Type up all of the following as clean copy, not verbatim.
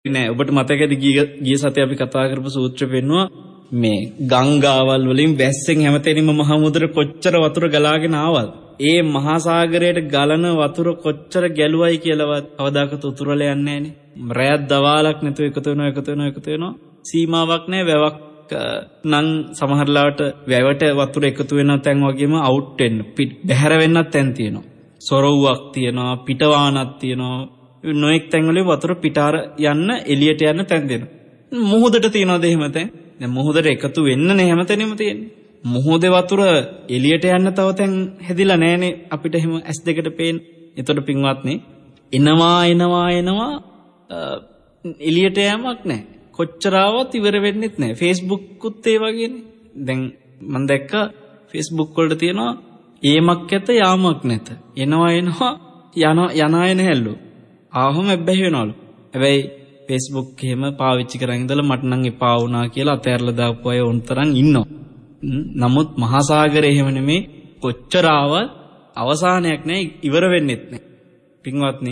නෑ. ඔබට මතකද ගිය සතියේ අපි කතා කරපු සූත්‍රය පෙන්නවා මේ ගංගාවල් වලින් වැස්සෙන් හැමතැනම මහ මුදර කොච්චර වතුර ගලාගෙන ආවද? ඒ මහා සාගරයට ගලන වතුර කොච්චර ගැලුවයි කියලාවත් කවදාකවත් උතුරල යන්නේ නෑනේ. රැයක් දවාලක් නැතුව එකතු වෙනවා. සීමාවක් නෑ. වැවක් නම් සමහරලාට වැවට වතුර එකතු වෙන තැන් වගේම අවුට් වෙන්න බැහැර වෙන්නත් තැන් තියෙනවා. සොරව්වක් තියෙනවා, පිටවානක් තියෙනවා. නොඑක් තැන් වල වතුර පිටාර යන්න එළියට යන්න තැන් දෙනවා. මුහුදට තියනවාද එහෙම තැන්? දැන් මුහුදට එකතු වෙන්න නේ හැමතැනම තියෙන්නේ. මුහුදේ වතුර එළියට යන්න තව තැන් හැදිලා නැහනේ අපිට එහෙම S2ට පේන්න. එතකොට පින්වත්නි එනවා එළියට යෑමක් නැහැ. කොච්චරවත් ඉවර වෙන්නෙත් නැහැ. Facebook උත් ඒ වගේනේ. දැන් මම දැක්ක Facebook වලට තියෙනවා ඒමක් ඇත යාමක් නැත. එනවා යනාය නැහැලු. ආවම හැබැයි වෙනවලු. හැබැයි Facebook එහෙම පාවිච්චි කරන් ඉඳලා මට නම් එපා වුණා කියලා අතෑරලා දාපු අය උන්තරන් ඉන්නවා. නමුත් මහා සාගරේ එහෙම නෙමේ. කොච්චර ආවත් අවසානයක් නැහැ, ඉවර වෙන්නෙත් නැහැ. පින්වත්නි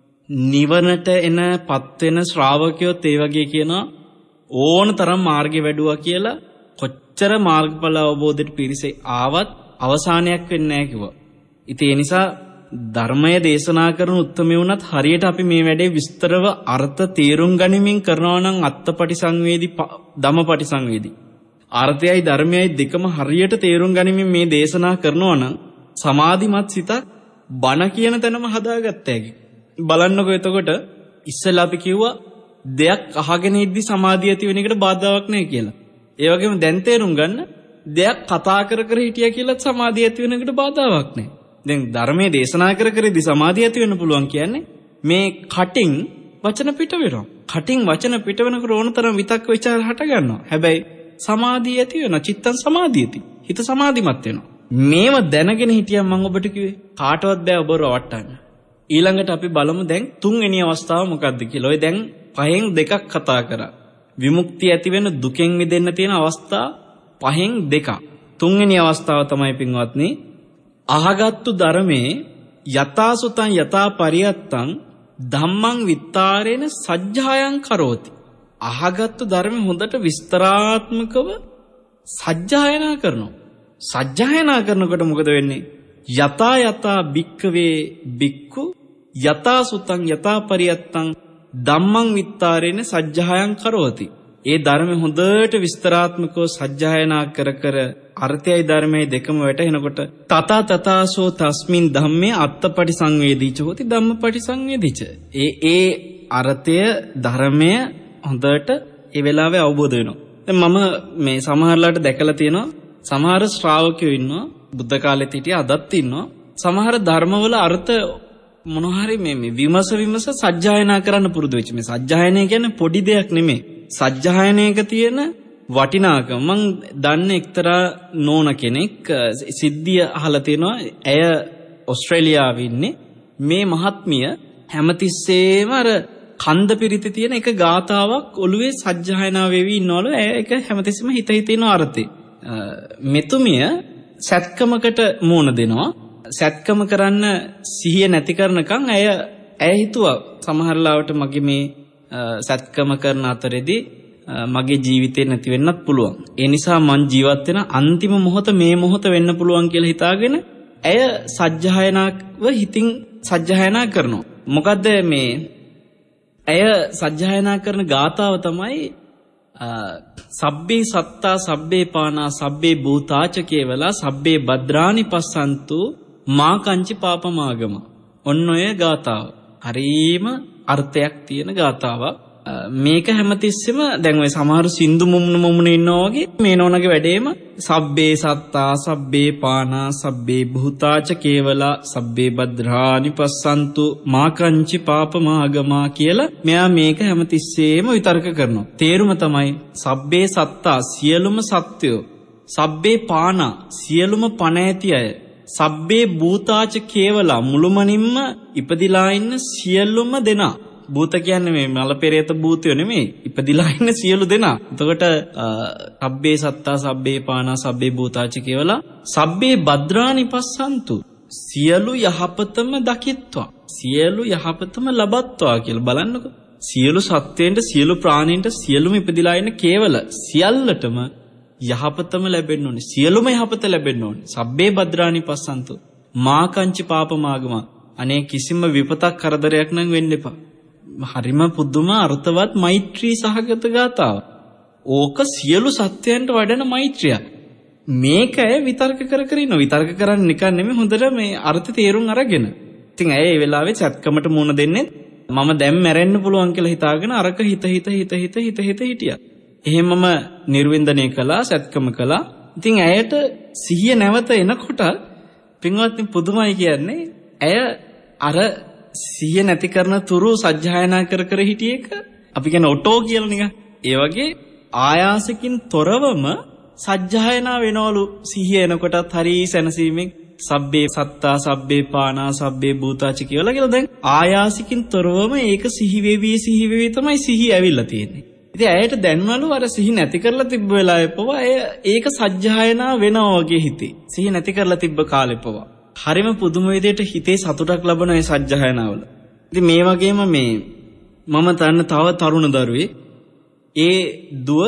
නිවනට පත් වෙන ශ්‍රාවකයෝත් ඒ වගේ කියනවා ඕන තරම් මාර්ගෙ වැඩුවා කියලා. කොච්චර මාර්ගඵල අවබෝධයට පිරිසේ ආවත් අවසානයක් වෙන්නේ නැහැ කිව්වා. ඉතින් ඒ නිසා ධර්මය දේශනා කරන උත්තරමේ හරියට අපි මේ වැඩේ විස්තරව අර්ථ තේරුම් ගනිමින් කරනවා නම් අත්පටිසංවේදී ධම්මපටිසංවේදී අර්ථයයි ධර්මයයි දෙකම හරියට තේරුම් ගනිමින් මේ දේශනා කරනවා නම් සමාධිමත් සිතක් බණ කියන තැනම හදාගත්ත හැකි. බලන්නකො එතකොට ඉස්සෙල්ලා අපි කිව්වා දෙයක් අහගෙන ඉද්දි සමාධිය ඇති වෙන එකට බාධාවක් නැහැ කියලා. ඒ වගේම දැන් තේරුම් ගන්න දෙයක් කතා කර හිටියා කියලා සමාධිය ඇති වෙන එකට බාධාවක් නැහැ. දැන් ධර්මයේ දේශනා කර ඉද්දි සමාධිය ඇති වෙන්න පුළුවන් කියන්නේ මේ කටින් වචන පිට වෙනවා. කටින් වචන පිට වෙනකොට ඕන තරම් විතක්ක ਵਿਚාර හට ගන්නවා. හැබැයි සමාධිය ඇති වෙනවා. චිත්තං සමාධියති. හිත සමාධිමත් වෙනවා. මේව දැනගෙන හිටියම් මම ඔබට කිව්වේ කාටවත් බෑ ඔබ රවට්ටන්න. ඊළඟට අපි බලමු දැන් තුන්වෙනි අවස්ථාව මොකක්ද කියලා. ඔය දැන් පහෙන් දෙකක් කතා කරා. විමුක්තිය ඇති වෙන දුකෙන් මිදෙන්න තියෙන අවස්ථා පහෙන් දෙකක්. තුන්වෙනි අවස්ථාව තමයි පින්වත්නි අහගත්තු ධර්මයේ යථාසුතං යථා පරියත්තං ධම්මං විත්තාරේන සජ්ජායං කරෝති. අහගත්තු ධර්ම හොඳට විස්තරාත්මකව සජ්ජායනා කරනවා. සජ්ජායනා කරනකොට මොකද වෙන්නේ? යතා භික්ඛවේ භික්ඛු යතා සුතං යතා පරියත්තං ධම්මං විත්තාරේන සජ්ජායං කරෝති. ඒ ධර්ම හොඳට විස්තරාත්මකව සජ්ජායනා කර අර්ථයයි ධර්මයයි දෙකම වැටෙනකොට තතසෝ තස්මින් ධම්මේ අත්තපටිසංවේදීච හොති ධම්මපටිසංවේදීච. ඒ අර්ථය ධර්මය හොඳට ඒ වෙලාවේ අවබෝධ වෙනවා. දැන් මම මේ සමහරලාට දැකලා තියෙනවා සමහර ශ්‍රාවකයෝ ඉන්නවා බුද්ධ කාලෙත් හිටියා අදත් ඉන්නවා. සමහර ධර්මවල අර්ථ මොනවා හරි මේ විමස සජ්ජායනා කරන්න පුරුදු වෙච්ච. මේ සජ්ජායනය කියන්නේ පොඩි දෙයක් නෙමෙයි. සජ්ජායනයක තියෙන වටිනාකම මං දන්න එක්තරා නෝන කෙනෙක් සිද්ධිය අහලා තියෙනවා. ඇය ඕස්ට්‍රේලියාවේ ඉන්නේ. මේ මහත්මිය හැමතිස්සෙම අර කන්ද පිරිති තියෙන එක ගාතාවක් ඔළුවේ සජ්ජායනා වෙවි ඉන්නවලු. ඇය ඒක හැමතිස්සෙම හිත ඉන අර්ථේ. මෙතුමිය සත්කමකට මූණ දෙනවා. සත්කම කරන්න සිහිය නැති කරනකම් ඇය හිතුවා සමහරලාවට මගේ මේ සත්කම කරන අතරේදී මගේ ජීවිතේ නැති වෙන්නත් පුළුවන්. ඒ නිසා මං ජීවත් වෙන අන්තිම මොහොත මේ මොහොත වෙන්න පුළුවන් කියලා හිතාගෙන ඇය සජ්ජායනාව හිතින් සජ්ජායනා කරනවා. මොකද්ද මේ ඇය සජ්ජායනා කරන ගාතාව තමයි සබ්බේ සත්තා සබ්බේ පානා සබ්බේ භූතාච කේවලා සබ්බේ භද්‍රානි පස්සන්තු මා කංචි පාපමාගම. ඔන්න ඔය ගාතාව. හරීම අර්ථයක් තියෙන ගාතාවක්. මේක හැමතිස්සෙම දැන් ඔය සමහර සින්දු මුමුණ ඉන්නවා වගේ මේ නෝනගේ වැඩේම සබ්බේ සත්තා සබ්බේ පානා සබ්බේ භූතාච කේවලා සබ්බේ භද්‍රානි පස්සන්තු මා කංචි පාපමාගමා කියලා මෙයා මේක හැමතිස්සෙම විතර්ක කරනවා. තේරුම තමයි සබ්බේ සත්තා සියලුම සත්වයෝ, සබ්බේ පානා සියලුම පණ ඇති අය, සබ්බේ භූතාච කේවලා මුළුමනින්ම ඉපදිලා ඉන්න සියලුම දෙනා. භූත කියන්නේ මේ මල පෙරේත භූතයෝ නෙමෙයි, ඉපදිලා ඉන්න සියලු දෙනා. එතකොට සබ්බේ සත්තා සබ්බේ පානා සබ්බේ භූතාච කියලා සබ්බේ භද්‍රානි පස්සන්තු සියලු යහපතම දකිත්වා, සියලු යහපතම ලබත්වා කියලා බලන්නකො. සියලු සත්වයන්ට සියලු ප්‍රාණීන්ට සියලුම ඉපදිලා ඉන්න කේවල සියල්ලටම යහපතම ලැබෙන්න ඕනේ. සියලුම යහපත ලැබෙන්න ඕනේ. සබ්බේ භද්‍රානි පස්සන්තු මා කංචි පාපමාගම. අනේ කිසිම විපතක් කරදරයක් නම් වෙන්න එපා. හරිම පුදුම අර්ථවත් මෛත්‍රී සහගත ගාතාව. ඕක සියලු සත්‍යයන්ට වඩන මෛත්‍රිය. මේක ඇය විතර්ක කර කර ඉන්නවා. විතර්ක කරන්නේ නිකන් නෙමෙයි හොඳට මේ අර්ථ තේරුම් අරගෙන. ඉතින් ඇය ඒ වෙලාවේ සත්කමට මුණ දෙන්නේ මම දැන් මැරෙන්න පුළුවන් කියලා හිතාගෙන අරක හිත හිටියා. එහෙමම නිර්වින්දනය කළා, සත්කම කළා. ඉතින් ඇයට සිහිය නැවත එනකොට පින්වත්නි පුදුමයි කියන්නේ ඇය අර සිහිය නැති කරන තුරු සජ්ජායනා කර කර හිටිය එක අපි කියන ඔටෝ කියලා නිකන්. ඒ වගේ ආයාසකින් තොරවම සජ්ජායනා වෙනවලු සිහිය එනකොටත් හරි සැනසීමෙන් සබ්බේ සත්තා සබ්බේ පානා සබ්බේ භූතාච කියලා දැන් ආයාසිකින් තොරවම ඒක සිහි වෙවි තමයි සිහිය ඇවිල්ලා තියෙන්නේ. ඉතින් ඇයට දැන්වලු අර සිහි නැති කරලා තිබ්බ වෙලාවෙ පවා ඒක සජ්ජායනා වෙනවා වගේ හිතේ. සිහි නැති කරලා තිබ්බ කාලෙ පවා. හරිම පුදුම විදිහට හිතේ සතුටක් ලබන ඒ සජ්ජායනාවල. ඉතින් මේ වගේම මම තව තරුණ දරුවෙක් ඒ දුව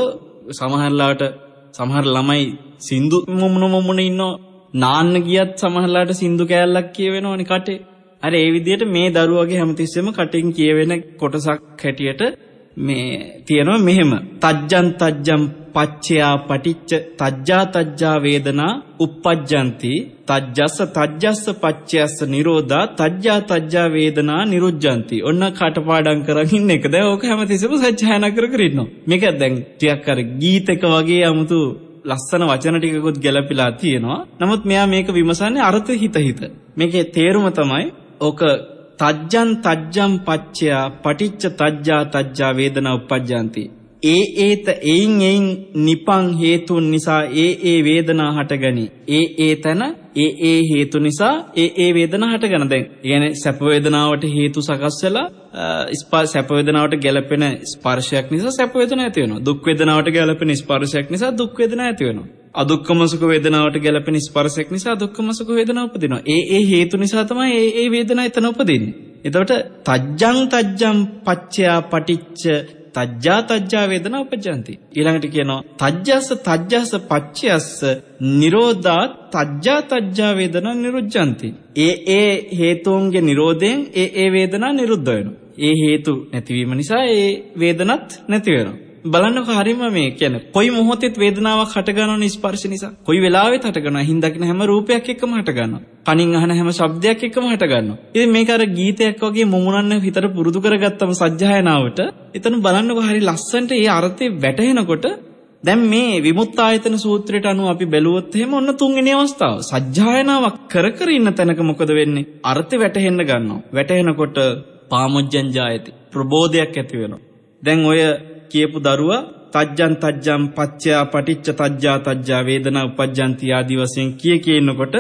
සමහර ළමයි සින්දු මොමුන ඉන්නෝ නාන්න ගියත් සමහරලාට සින්දු කෑල්ලක් කියවෙනවනේ කටේ. අර ඒ විදිහට මේ දරුවගේ හැමතිස්සෙම කටින් කියවෙන කොටසක් හැටියට මේ තියෙනවා මෙහෙම. තජ්ජං පච්චයා පටිච්ච තජ්ජා වේදනා uppajjanti තජ්ජස්ස පච්චයස්ස නිරෝධා තජ්ජා වේදනා නිරුද්ධಂತಿ. ඔන්න කටපාඩම් කරන් ඉන්න එක. දැන් ඕක හැමතිස්සෙම සත්‍යයනා කර ඉන්නවා. මේක දැන් ටිකක් අර ගීතක වගේ 아무තු ලස්සන වචන ටිකකුත් ගැලපිලා තියෙනවා. නමුත් මෙයා මේක විමසන්නේ අර්ථ හිත. මේකේ තේරුම තමයි ඕක තජ්ජං පච්චයා පටිච්ච තජ්ජා වේදනා uppajjanti. එයින් නිපං හේතුන් නිසා ඒ වේදනා හටගනි. ඒ තන ඒ හේතු නිසා ඒ වේදනා හටගන. දැන් කියන්නේ සැප වේදනාවට හේතු සකස් වෙලා සැප වේදනාවට ගැලපෙන ස්පර්ශයක් නිසා සැප වේදනා ඇති වෙනවා. දුක් වේදනාවට ගැලපෙන ස්පර්ශයක් නිසා දුක් වේදනා ඇති වෙනවා. අදුක්කම සුඛ වේදනාවට ගැලපෙන ස්පර්ශයක් නිසා දුක්කම සුඛ වේදනා උපදිනවා. ඒ හේතු නිසා තමයි ඒ වේදනා එතන උපදින්නේ. එතකොට තජ්ජං පච්චයා පටිච්ච තජ්ජා වේදනා උපජ්ජಂತಿ. ඊළඟට කියනවා තජ්ජස්ස පච්චයස්ස නිරෝධා තජ්ජා වේදනා නිරුද්ධಂತಿ. ඒ හේතුන්ගේ නිරෝධයෙන් ඒ වේදනා නිරුද්ධ වෙනවා. ඒ හේතු නැතිවීම නිසා ඒ වේදනත් නැති වෙනවා. බලන්නකො හරීම මේ කියන්නේ කොයි මොහොතෙත් වේදනාවක් හට ගන්නවනේ ස්පර්ශ නිසා. කොයි වෙලාවෙත් හට ගන්නවා. හින් දකින්න හැම රූපයක් එක්කම හට ගන්නවා. කනින් අහන හැම ශබ්දයක් එක්කම හට ගන්නවා. ඉතින් මේක අර ගීතයක් වගේ මොමුණන්න හිතට පුරුදු කරගත්තම සජ්ජායනාවට එතන බලන්නකො හරි ලස්සනට ඒ අර්ථය වැටහෙනකොට දැන් මේ විමුක්තායතන සූත්‍රයට අනුව අපි බැලුවොත් එහෙම ඔන්න තුන්වෙනි අවස්ථාව. සජ්ජායනාවක් කර ඉන්න තැනක මොකද වෙන්නේ? අර්ථය වැටහෙන්න ගන්නවා. වැටහෙනකොට පාමුජ්ජං ජායති. ප්‍රබෝධයක් ඇති වෙනවා. දැන් ඔය කියපු දරුවා තජ්ජං පච්චයා පටිච්ච තජ්ජා වේදනා uppajjanti ආදී වශයෙන් කියනකොට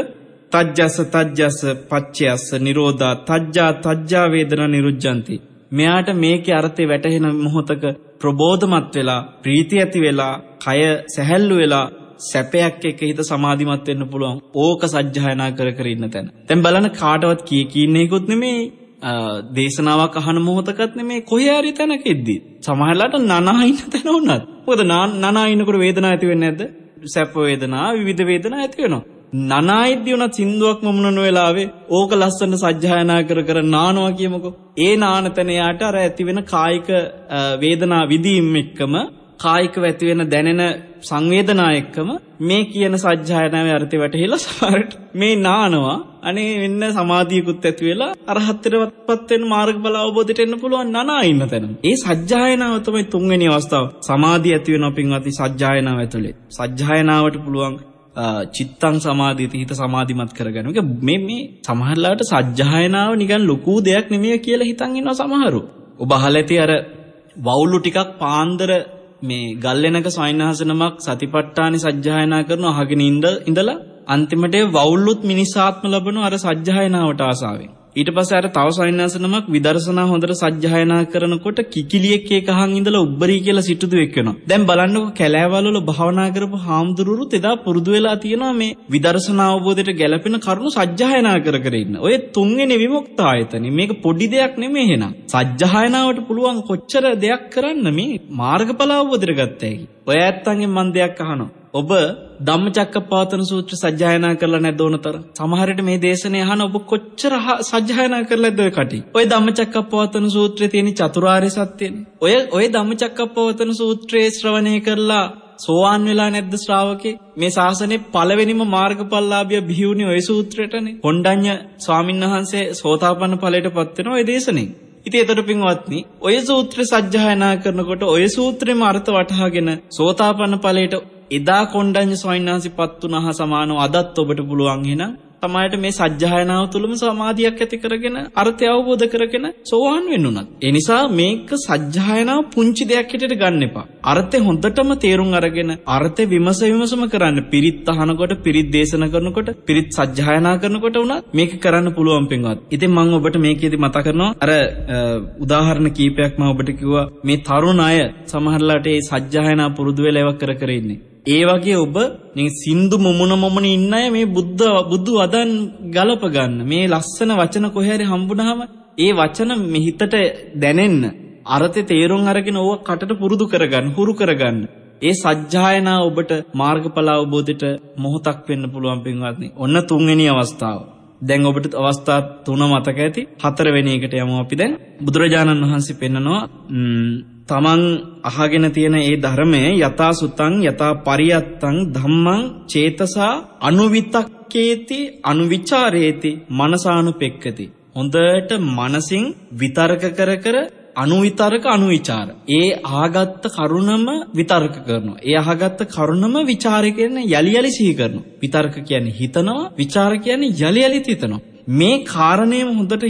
තජ්ජස්ස පච්චයස්ස නිරෝධා තජ්ජා වේදනා නිරුද්ධಂತಿ. මෙයාට මේකේ අර්ථය වැටහෙන මොහොතක ප්‍රබෝධමත් වෙලා ප්‍රීතිය ඇති වෙලා කය සැහැල්ලු වෙලා සැපයක් එක්ක හිත සමාධිමත් වෙන්න පුළුවන්. ඕක සජ්ජායනා කර ඉන්න තැන. දැන් බලන්න කාටවත් කීන්නේකුත් නෙමෙයි දේශනාවක් අහන මොහොතකත් නෙමෙයි කොහේ හරි තැනක ඉද්දි සමහරලාට නනා ඉන්න තැන වුණත් මොකද නනා ඉන්නකොට වේදනාවක් ඇති වෙන්නේ නැද්ද? සැප වේදනා විවිධ වේදනා ඇති වෙනවා. නනා ඉද්දි උනත් සින්දුවක් මොමුනන වෙලාවේ ඕක ලස්සන සජ්ජායනා කර නානවා කියමුකෝ. ඒ නාන තැන යාට අර ඇති වෙන කායික වේදනා විදීම් එක්කම කායිකව ඇති වෙන දැනෙන සංවේදනා එක්කම මේ කියන සජ්ජායනාවේ අර්ථය වැටහිලා සමහරට මේ නානවා අනේ වෙන්න සමාධියකුත් ඇති වෙලා අරහත්ත්වයටපත් වෙන මාර්ගඵල අවබෝධයට එන්න පුළුවන් නනා ඉන්න තැන. ඒ සජ්ජායනාව තමයි තුන්වෙනි අවස්ථාව. සමාධිය ඇති වෙනවා පින්වත්නි සජ්ජායනාව ඇතුලේ. සජ්ජායනාවට පුළුවන් චිත්තං සමාධියති හිත සමාධිමත් කරගන්න. මේ සමහරලාට සජ්ජායනාව නිකන් ලොකු දෙයක් නෙමෙයි කියලා හිතන් ඉන්නවා සමහරු. ඔබ අහලා ඇති අර වවුලු ටිකක් පාන්දර මේ ගල්ලෙනක සයින්හසනමක් සතිපට්ඨානෙ සජ්ජායනා කරන අහගෙන ඉඳලා අන්තිමට වවුල්ලුත් මිනිස් ආත්ම ලැබෙනවා අර සජ්ජායනාවට ආසාවෙන්. ඊට පස්සේ අර තව සවින්නාසනමක් විදර්ශනා හොඳට සජ්ජායනා කරනකොට කිකිලියෙක් එකහන් ඉඳලා උබ්බරී කියලා සිටුදුවෙක් වෙනවා. දැන් බලන්නකො කැලෑවල වල භාවනා කරපු හාමුදුරුවරුත් එදා පුරුදු වෙලා තියෙනවා මේ විදර්ශනා අවබෝධයට ගැළපෙන කරුණු සජ්ජායනා කර කර ඉන්න. ඔය තුන්වෙනි විමුක්ත ආයතනෙ මේක පොඩි දෙයක් නෙමෙයි එහෙනම්. සජ්ජායනාවට පුළුවන් කොච්චර දෙයක් කරන්න මේ මාර්ගඵල අවබෝධයට ගත්ත හැකි. ඔය ඇත්තන්ගෙන් මම දෙයක් අහනවා. ඔබ ධම්මචක්කප්පවත්තන සූත්‍ර සජ්ජායනා කරලා නැද්ද ඕනතර? සමහරට මේ දේශනේ අහන ඔබ කොච්චර සජ්ජායනා කරලාද ඔය කටි? ඔය ධම්මචක්කප්පවත්තන සූත්‍රයේ තියෙන චතුරාර්ය සත්‍යනේ. ඔය ධම්මචක්කප්පවත්තන සූත්‍රයේ ශ්‍රවණය කරලා සෝවාන් වෙලා නැද්ද ශ්‍රාවකේ? මේ ශාසනයේ පළවෙනිම මාර්ගඵලලාභිය බිහිවුනේ ඔය සූත්‍රයටනේ. කොණ්ඩඤ්ඤ ස්වාමින්වහන්සේ සෝතාපන්න ඵලයටපත් වෙන ඔය දේශනේ. ඉතින් ඒතර පින්වත්නි ඔය සූත්‍රය සජ්ජායනා කරනකොට ඔය සූත්‍රෙම අර්ථ වටහාගෙන සෝතාපන්න ඵලයට එදා කොණ්ඩඤ්ඤ ස්වාමීනාසිපත් වුණා සමානව අදත් ඔබට පුළුවන් එහෙනම් තමයි මේ සජ්ජායනාව තුළම සමාධියක් ඇති කරගෙන අර්ථය අවබෝධ කරගෙන සෝවාන් වෙන්න උනත්. ඒ නිසා මේක සජ්ජායනාව පුංචි දෙයක් හැටියට ගන්න එපා. අර්ථය හොඳටම තේරුම් අරගෙන අර්ථය විමසම කරන්න. පිරිත් අහනකොට, පිරිත් දේශනා කරනකොට, පිරිත් සජ්ජායනා කරනකොට උනත් මේක කරන්න පුළුවන් පින්වත්. ඉතින් මම ඔබට මේකෙදි මතක් කරනවා අර උදාහරණ කීපයක් මම ඔබට කිව්වා මේ තරුණ අය සමහරලාට මේ සජ්ජායනා පුරුදු වෙලා ඒවා කර ඉන්නේ. ඒ වගේ ඔබ මේ සින්දු මොමුණ ඉන්න අය මේ බුදු වදන් ගලප ගන්න. මේ ලස්සන වචන කොහේ හරි හම්බුනහම ඒ වචන මේ හිතට දැනෙන්න අර්ථය තේරුම් අරගෙන ඕක කටට පුරුදු කරගන්න, හුරු කරගන්න. ඒ සජ්ජායනා ඔබට මාර්ගඵල අවබෝධයට මොහොතක් වෙන්න පුළුවන් පින්වත්නි. ඔන්න තුන්වෙනි අවස්ථාව. දැන් ඔබට අවස්ථා 3 මතක ඇති. 4 වෙනි එකට යමු අපි දැන්. බුදුරජාණන් වහන්සේ පෙන්නනවා තමන් අහගෙන තියෙන ඒ ධර්මය යථා සුතං යථා පරියත්තං ධම්මං චේතසා අනුවිතක්කේති අනුවිචාරේති මනසානුපෙක්කති. හොඳට මනසින් විතර්ක කර අනුවිතර්ක අනුවිචාර. ඒ ආගත්ත කරුණම විතර්ක කරනවා. ඒ අහගත්ත කරුණම විචාර කියන්නේ යලි සිහි කරනවා. විතර්ක කියන්නේ හිතනවා, විචාර කියන්නේ යලි හිතනවා. මේ කාරණේම හොඳට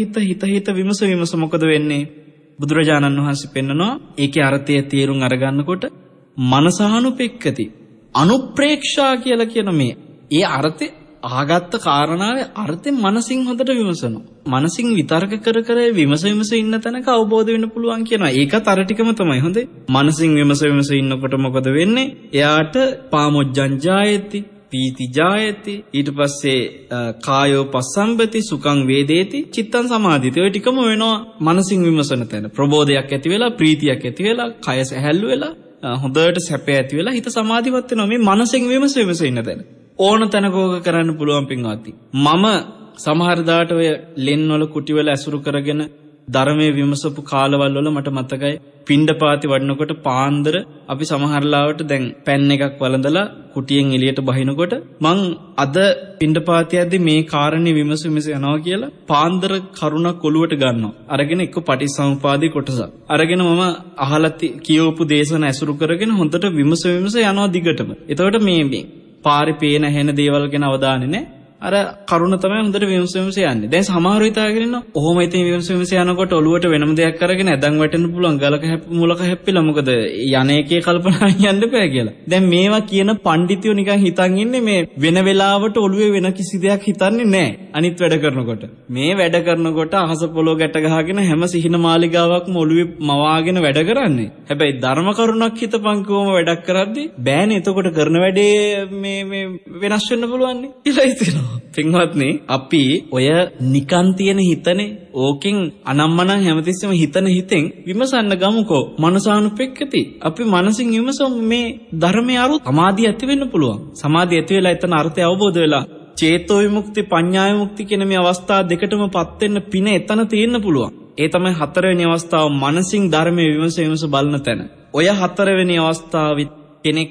හිත විමස මොකද වෙන්නේ? බුදුරජාණන් වහන්සේ පෙන්නනවා ඒකේ අර්ථය තේරුම් අරගන්නකොට මනසානුපෙක්කති අනුප්‍රේක්ෂා කියලා කියන මේ ඒ අර්ථය ආගත්ත කාරණාවේ අර්ථය මනසින් හොඳට විමසනවා. මනසින් විතර්ක කර විමස ඉන්න තැනක අවබෝධ වෙන්න පුළුවන් කියනවා. ඒකත් අර ටිකම තමයි හොඳේ. මනසින් විමස ඉන්නකොට මොකද වෙන්නේ? එයාට පාමොජ්ජං ජායති පීති ජායති ඊට පස්සේ කායෝ පස්සම්බති සුඛං වේදේති චිත්තං සමාධිති. ඔය ටිකම වෙනවා මනසින් විමසන තැන. ප්‍රබෝධයක් ඇති වෙලා, ප්‍රීතියක් ඇති වෙලා, කය සැහැල්ලු වෙලා, හොඳට සැප ඇති වෙලා හිත සමාධිමත් වෙනවා. මේ මනසින් විමස ඉන්න තැන. ඕන තැනකෝක කරන්න පුළුවන් පින්වත්නි. මම සමහර දාට ඔය ලෙන් වල කුටි වල ඇසුරු කරගෙන ධර්මයේ විමසපු කාලවල වල මට මතකයි පිණ්ඩපාති වඩනකොට පාන්දර අපි සමහරලාවට දැන් පෑන් එකක් වළඳලා කුටියෙන් එළියට බහිනකොට මං අද පිණ්ඩපාතිය යද්දි මේ කාරණේ විමස යනවා කියලා පාන්දර කරුණක් ඔලුවට ගන්නවා. අරගෙන එක්ක පටිච්චසමුපාදේ කොටස අරගෙන මම අහලා කියවපු දේශන ඇසුරු කරගෙන හොඳට විමස යනවා දිගටම. එතකොට මේ පාරේ පේන හැෙන දේවල් ගැන අවධානය නැහැ. අර කරුණ තමයි හොඳට විමස යන්නේ. දැන් සමහරව හිතාගෙන ඉන්නවා ඔහොම ඉතින් විමස යනකොට ඔලුවට වෙනම දෙයක් අරගෙන ඇදන් වැටෙන්න පුළුවන් ගලක මුලක හැප්පිලා මොකද යන එකේ කල්පනා යන්න බෑ කියලා. දැන් මේවා කියන පඬිතියෝ නිකන් හිතන් ඉන්නේ මේ වෙන වෙලාවට ඔලුවේ වෙන කිසි දෙයක් හිතන්නේ නැහැ. අනිත් වැඩ කරනකොට. මේ වැඩ කරනකොට අහස පොළොව ගැට ගහගෙන හැම සිහින මාලිගාවක්ම ඔලුවේ මවාගෙන වැඩ කරන්නේ. හැබැයි ධර්ම කරුණක් හිතපන් කොහොම වැඩක් කරද්දී බෑනේ. එතකොට කරන වැඩේ මේ වෙනස් වෙන්න පුළුවන් නේ කියලා හිතෙනවා. පින්වත්නි අපි ඔය නිකන් තියෙන හිතනේ ඕකෙන් අනම්මනම් හැමතිස්සෙම හිතෙන් විමසන්න ගමුකෝ. මනසානුපෙක්කති. අපි මනසින් විමසමු මේ ධර්මයේ අරුත් සමාධිය ඇති වෙන්න පුළුවන්. සමාධිය ඇති වෙලා එතන අර්ථය අවබෝධ වෙලා චේතෝ විමුක්ති පඤ්ඤා විමුක්ති කියන මේ අවස්ථා දෙකටමපත් වෙන්න පින එතන තියෙන්න පුළුවන්. ඒ තමයි 4 වෙනි අවස්ථාව මනසින් ධර්මයේ විමස බලන තැන. ඔය 4 වෙනි අවස්ථාවෙත් කෙනෙක්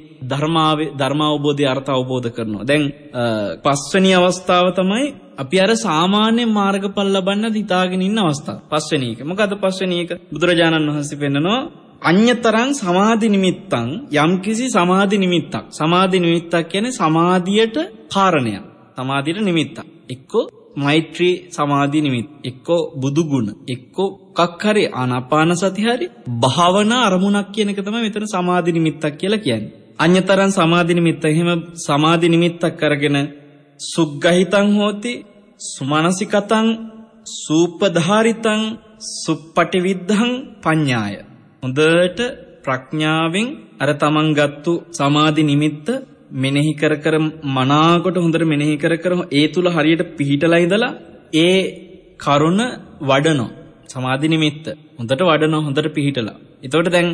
ධර්මාවබෝධය අර්ථ අවබෝධ කරනවා. දැන් 5 වෙනි අවස්ථාව තමයි අපි අර සාමාන්‍ය මාර්ගඵල ලබන්න හිතාගෙන ඉන්න අවස්ථාව. 5 වෙනි එක. මොකද 5 වෙනි එක? බුදුරජාණන් වහන්සේ පෙන්නනවා අඤ්‍යතරං සමාධි නිමිත්තං යම්කිසි සමාධි නිමිත්තක්. සමාධි නිමිත්තක් කියන්නේ සමාධියට කාරණයක්. සමාධියට නිමිත්තක්. එක්කෝ මෛත්‍රී සමාධි නිමිත්ත, එක්කෝ බුදු ගුණ, එක්කෝ මොකක් හරි ආනාපාන සති හරි භාවනා අරමුණක් කියන එක තමයි මෙතන සමාධි නිමිත්තක් කියලා කියන්නේ. අඤ්‍යතරං සමාධි නිමිත්ත. එහෙම සමාධි නිමිත්තක් අරගෙන සුග්ගහිතං හෝති සුමනසිකතං සූපධාරිතං සුප්පටිවිද්ධං පඤ්ඤාය. හොඳට ප්‍රඥාවෙන් අර තමන් ගත්තු සමාධි නිමිත්ත මෙනෙහි කර කර මනාකොට හොඳට මෙනෙහි කර කර ඒ තුල හරියට පිහිටලා ඉඳලා ඒ කරුණ වඩනවා. සමාධි නිමිත්ත හොඳට වඩනවා, හොඳට පිහිටලා. එතකොට දැන්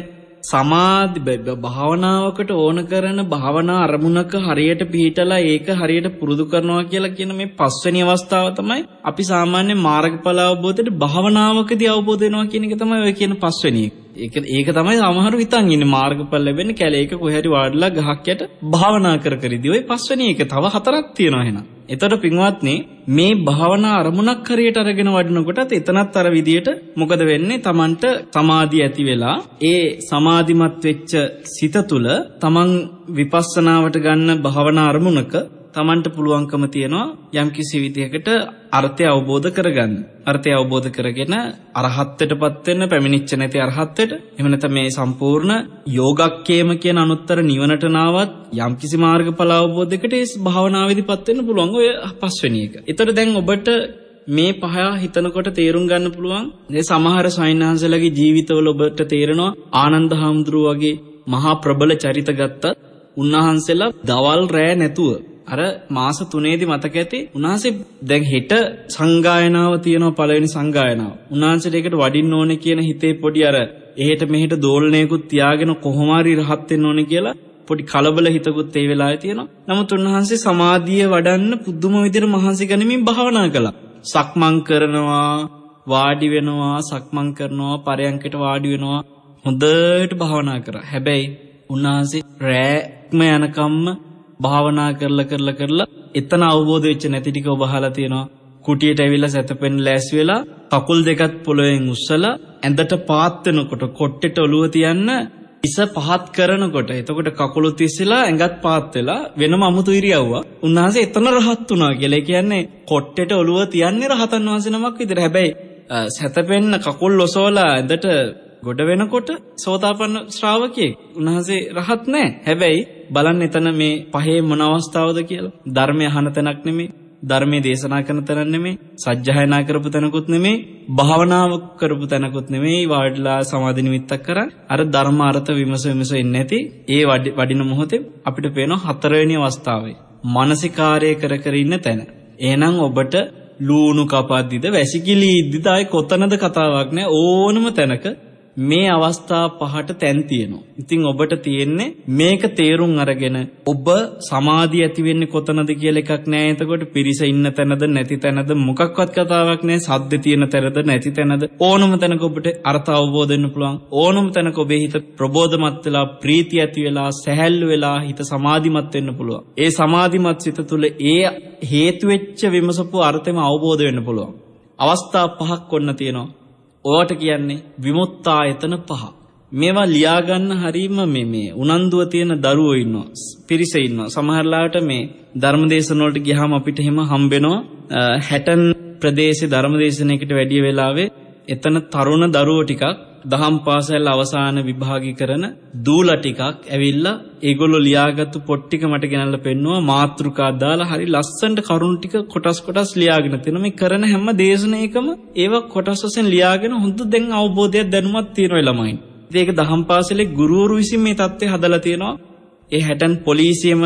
සමාධි භාවනාවකට ඕන කරන භාවනා අරමුණක හරියට පිහිටලා ඒක හරියට පුරුදු කරනවා කියලා කියන මේ පස්වෙනි අවස්ථාව තමයි අපි සාමාන්‍ය මාර්ගඵල අවබෝධයට භාවනාවකදී අවබෝධ වෙනවා කියන එක තමයි ඔය කියන පස්වෙනි එක. ඒක තමයි සමහරව හිතන් ඉන්නේ මාර්ගඵල ලැබෙන්නේ කැලේක කොහේ හරි වාඩිලා ගහක් යට භාවනා කර කර ඉදී. ඔය පස්වෙනි එක තව හතරක් තියෙනවා එහෙනම්. එතකොට පින්වත්නි මේ භාවනා අරමුණක් හරියට අරගෙන වඩනකොටත් එතනත් අර විදියට මොකද වෙන්නේ? Tamanට සමාධිය ඇති වෙලා ඒ සමාධිමත් වෙච්ච සිත තුළ තමන් විපස්සනාවට ගන්න භාවනා අරමුණක තමන්ට පුළුවන්කම තියෙනවා යම් කිසි විදිහකට අර්ථය අවබෝධ කරගන්න. අර්ථය අවබෝධ කරගෙන අරහත්ත්වයටපත් වෙන්න, පැමිණිච්ච නැති අරහත්ත්වයට, එහෙම නැත්නම් මේ සම්පූර්ණ යෝගක්කේම කියන අනුත්තර නිවනට නාවත් යම් කිසි මාර්ගඵල අවබෝධයකට ඒ භාවනාවේදීපත් වෙන්න පුළුවන්. ඔය පස්වෙනි එක. ඒතර දැන් ඔබට මේ පහ හිතනකොට තේරුම් ගන්න පුළුවන්. මේ සමහර සයින්හන්සලගේ ජීවිතවල ඔබට තේරෙනවා ආනන්ද හාමුදුරුවෝ වගේ මහා ප්‍රබල චරිත ගත්තත් උන්වහන්සේලා දවල් රෑ නැතුව අර මාස 3ේදී මතක ඇති උන්වහන්සේ දැන් හෙට සංගායනාව තියෙනවා, පළවෙනි සංගායනාව. උන්වහන්සේට ඒකට වඩින්න ඕනේ කියන හිතේ පොඩි අර එහෙට මෙහෙට දෝලණයකුත් තියාගෙන කොහොම හරි රහත් වෙන්න ඕනේ කියලා පොඩි කලබල හිතකුත් ඒ වෙලාවේ තියෙනවා. නමුත් උන්වහන්සේ සමාධිය වඩන්න පුදුම විදිහට මහන්සි ගනිමින් භාවනා කළා. සක්මන් කරනවා, වාඩි වෙනවා, සක්මන් කරනවා, පරයන්කට වාඩි වෙනවා, හොඳට භාවනා කරා. හැබැයි උන්වහන්සේ රැක්ම යනකම්ම භාවනා කරලා එතන අවබෝධ වෙච්ච නැති ටික ඔබ අහලා තියෙනවා. කුටියට ඇවිල්ලා සැතපෙන්න ලෑස්ති වෙලා කකුල් දෙකත් පොළවෙන් උස්සලා ඇඳට පාත් වෙනකොට කොට්ටෙට ඔලුව තියන්න ඉස පහත් කරනකොට එතකොට කකුළු තිස්සලා ඇඟත් පාත් වෙලා වෙනම අමුතු ඉරියව්වක්. උන්වහන්සේ එතන රහත් වුණා කියලා. ඒ කියන්නේ කොට්ටෙට ඔලුව තියන්නේ රහතන් වහන්සේ නමක් විදිහට. හැබැයි සැතපෙන්න කකුල් ඔසවලා ඇඳට ගොඩ වෙනකොට සෝතාපන්න ශ්‍රාවකයෙක්. උන්වහන්සේ රහත් නැහැ. හැබැයි බලන්න එතන මේ පහේ මොන අවස්ථාවද කියලා. ධර්මය අහන තැනක් නෙමෙයි, ධර්මයේ දේශනා කරන තැනක් නෙමෙයි, සජ්ජායනා කරපු තැනකුත් නෙමෙයි, භාවනාව කරපු තැනකුත් නෙමෙයි. වාඩිලා සමාධි නිමිත්තක් කරන් අර ධර්ම අර්ථ විමස ඉන්නේ නැති ඒ වඩින මොහොතේ අපිට පේන හතරවෙනි අවස්ථාවේ මානසිකාර්යය කර ඉන්න තැන. එහෙනම් ඔබට ලූණු කපද්දිද වැසිකිලීද්දිද ආයි කොතනද කතාවක් නෑ. ඕනම තැනක මේ අවස්ථා පහට තැන් තියෙනවා. ඉතින් ඔබට තියෙන්නේ මේක තේරුම් අරගෙන ඔබ සමාධිය ඇති වෙන්නේ කොතනද කියලා එකක් නෑ. එතකොට පිරිස ඉන්න තැනද නැති තැනද මොකක්වත් කතාවක් නෑ. සද්ද තියෙන තැනද නැති තැනද ඕනම තැනක ඔබට අර්ථ අවබෝධ වෙන්න පුළුවන්. ඕනම තැනක ඔබේ හිත ප්‍රබෝධමත් වෙලා, ප්‍රීතිය ඇති වෙලා, සැහැල්ලු වෙලා හිත සමාධිමත් වෙන්න පුළුවන්. ඒ සමාධිමත් සිත තුළ ඒ හේතු වෙච්ච විමසපු අර්ථෙම අවබෝධ වෙන්න පුළුවන්. අවස්ථා පහක් ඔන්න තියෙනවා. ඔයාට කියන්නේ විමුක්තායතන පහ. මේවා ලියා ගන්න හරීම මේ උනන්දුව තියෙන දරුවෝ ඉන්නවා, පිරිස ඉන්නවා. සමහරලාට මේ ධර්මදේශන වලට ගියාම අපිට එහෙම හම්බෙනවා හැටන් ප්‍රදේශේ ධර්මදේශනයකට වැඩි වෙලාවේ එතන තරුණ දරුවෝ ටිකක් දහම් පාසල් අවසාන විභාගී කරන දූලා ටිකක් ඇවිල්ලා ඒගොල්ලෝ ලියාගත්තු පොත් ටික මට ගෙනල්ලා පෙන්නුවා. මාතෘකා දාලා හරි ලස්සනට කරුණු ටික කොටස් ලියාගෙන තියෙනවා. මේ කරන හැම දේශනයකම ඒවා කොටස් වශයෙන් ලියාගෙන හොඳ දැන් අවබෝධයක් දැනුමක් තියෙනවා ළමයින්. ඉතින් ඒක දහම් පාසලේ ගුරුවරු විසින් මේ தත්ත්වය හදලා තියෙනවා. ඒ හැටන් පොලිසියම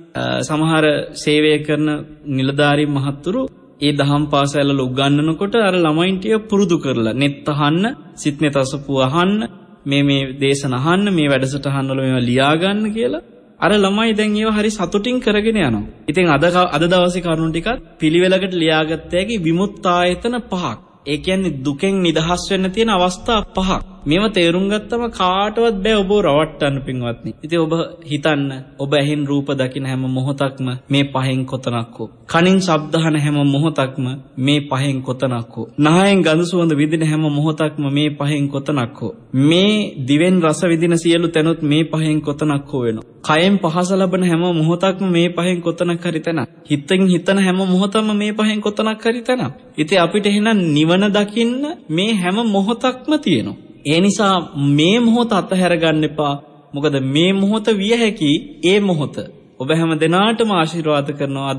සමහර සේවය කරන නිලධාරී මහත්තුරු ඒ දහම් පාසල්වල උගන්වනකොට අර ළමයින්ට පුරුදු කරලා නෙත් අහන්න, සිත් නෙත් අසපු අහන්න, මේ දේශන අහන්න, මේ වැඩසටහන් වල මේවා ලියා ගන්න කියලා අර ළමයි දැන් ඒවා හරි සතුටින් කරගෙන යනවා. ඉතින් අද දවසේ කරුණු ටිකක් පිළිවෙලකට ලියාගත්ත හැකි විමුක්තායතන පහක්. ඒ කියන්නේ දුකෙන් නිදහස් වෙන්න තියෙන අවස්ථා පහක්. මේව තේරුම් ගත්තම කාටවත් බෑ ඔබව රවට්ටන්න පින්වත්නි. ඉතින් ඔබ හිතන්න, ඔබ ඇහෙන් රූප දකින හැම මොහොතක්ම මේ පහෙන් කොතනක් හෝ, කනින් ශබ්ද අහන හැම මොහොතක්ම මේ පහෙන් කොතනක් හෝ, නහයෙන් ගඳ සුවඳ විඳින හැම මොහොතක්ම මේ පහෙන් කොතනක් හෝ, මේ දිවෙන් රස විඳින සියලු තැනොත් මේ පහෙන් කොතනක් හෝ වෙනවා. කයෙන් පහස ලබන හැම මොහොතක්ම මේ පහෙන් කොතනක් හරි තැනක්. හිතෙන් හිතන හැම මොහොතක්ම මේ පහෙන් කොතනක් හරි තැනක්. ඉතින් අපිට එහෙනම් නිවන දකින්න මේ හැම මොහොතක්ම තියෙනවා. ඒ නිසා මේ මොහොත අතහැර ගන්න එපා. මොකද මේ මොහොත විය හැකි ඒ මොහොත. ඔබ හැම දිනාටම ආශිර්වාද කරනවා. අද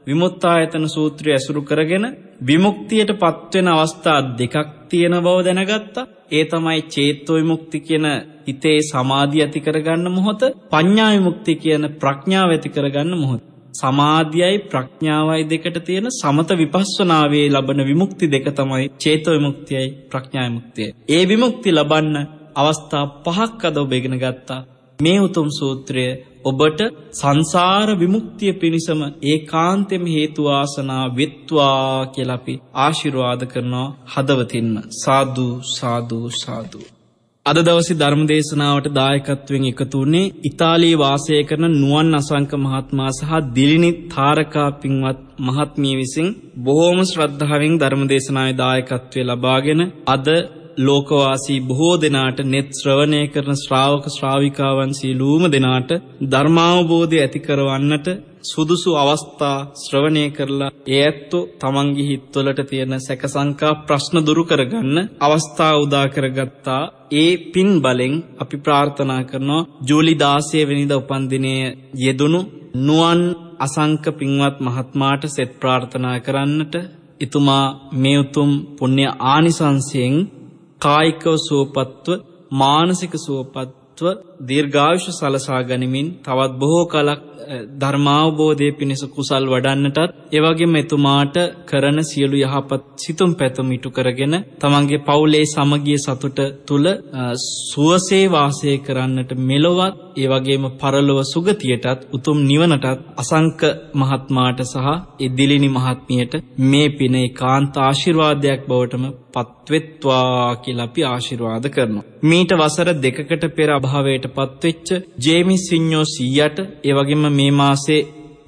විමුක්තායතන සූත්‍රය ඇසුරු කරගෙන විමුක්තියට පත්වෙන අවස්ථා දෙකක් තියෙන බව දැනගත්තා. ඒ තමයි චේතෝ විමුක්ති කියන හිතේ සමාධිය ඇති කරගන්න මොහොත, පඤ්ඤා විමුක්ති කියන ප්‍රඥාව ඇති කරගන්න මොහොත. සමාධියයි ප්‍රඥාවයි දෙකට තියෙන සමත විපස්සනාවේ ලබන විමුක්ති දෙක තමයි චේතෝ විමුක්තියයි ප්‍රඥා විමුක්තියයි. ඒ විමුක්ති ලබන්න අවස්ථා 5ක් අද ඔබ ඉගෙන ගත්තා. මේ උතුම් සූත්‍රය ඔබට සංසාර විමුක්තිය පිණිසම ඒකාන්තෙම හේතු වාසනා වෙත්වා කියලා අපි ආශිර්වාද කරනවා හදවතින්ම. සාදු සාදු සාදු. අද දවසේ ධර්ම දේශනාවට දායකත්වයෙන් එකතු වුණේ ඉතාලියේ වාසය කරන නුවන් අසංක මහත්මයා සහ දිලිනි තාරකා පින්වත් මහත්මිය විසින් බොහෝම ශ්‍රද්ධාවෙන් ධර්ම දේශනාවේ දායකත්වය ලබාගෙන අද ලෝකවාසී බොහෝ දෙනාට net ශ්‍රවණය කරන ශ්‍රාවක ශ්‍රාවිකාවන් සියලුම දෙනාට ධර්මාවබෝධය ඇති කරවන්නට සුදුසු අවස්ථා ශ්‍රවණය කරලා ඒ ඇත්තෝ තමන්ගේ හිත්වලට තියෙන සැක සංකා ප්‍රශ්න දුරු කරගන්න අවස්ථා උදා කරගත්තා. ඒ පින් බලෙන් අපි ප්‍රාර්ථනා කරනවා ජූලි 16 වෙනිදා උපන්දිනයේ යෙදුණු නුවන් අසංක පින්වත් මහත්මයාට සෙත් ප්‍රාර්ථනා කරන්නට. එතුමා මේ උතුම් පුණ්‍ය ආනිසංසයෙන් කායිකව සුවපත්ව මානසික සුවපත්ව දීර්ඝායුෂ සලසා ගනිමින් තවත් බොහෝ කලක් ධර්මාවබෝධයේ පිණිස කුසල් වඩන්නටත් ඒ වගේම එතුමාට කරන සියලු යහපත් සිතුම් පැතුම් ඉටු කරගෙන තමන්ගේ පවුලේ සමගිය සතුට තුල සුවසේ වාසය කරන්නට මෙලොවත් ඒ වගේම පරලොව සුගතියටත් උතුම් නිවනටත් අසංක මහත්මයාට සහ ඒ දිලිනි මහත්මියට මේ පින ඒකාන්ත ආශිර්වාදයක් බවටම පත්වෙත්වා කියලා අපි ආශිර්වාද කරනවා. මීට වසර 2කට පෙර අභාවයට පත්වෙච්ච ජේමි සිඤ්ඤෝ 100ට ඒ වගේම මේ මාසේ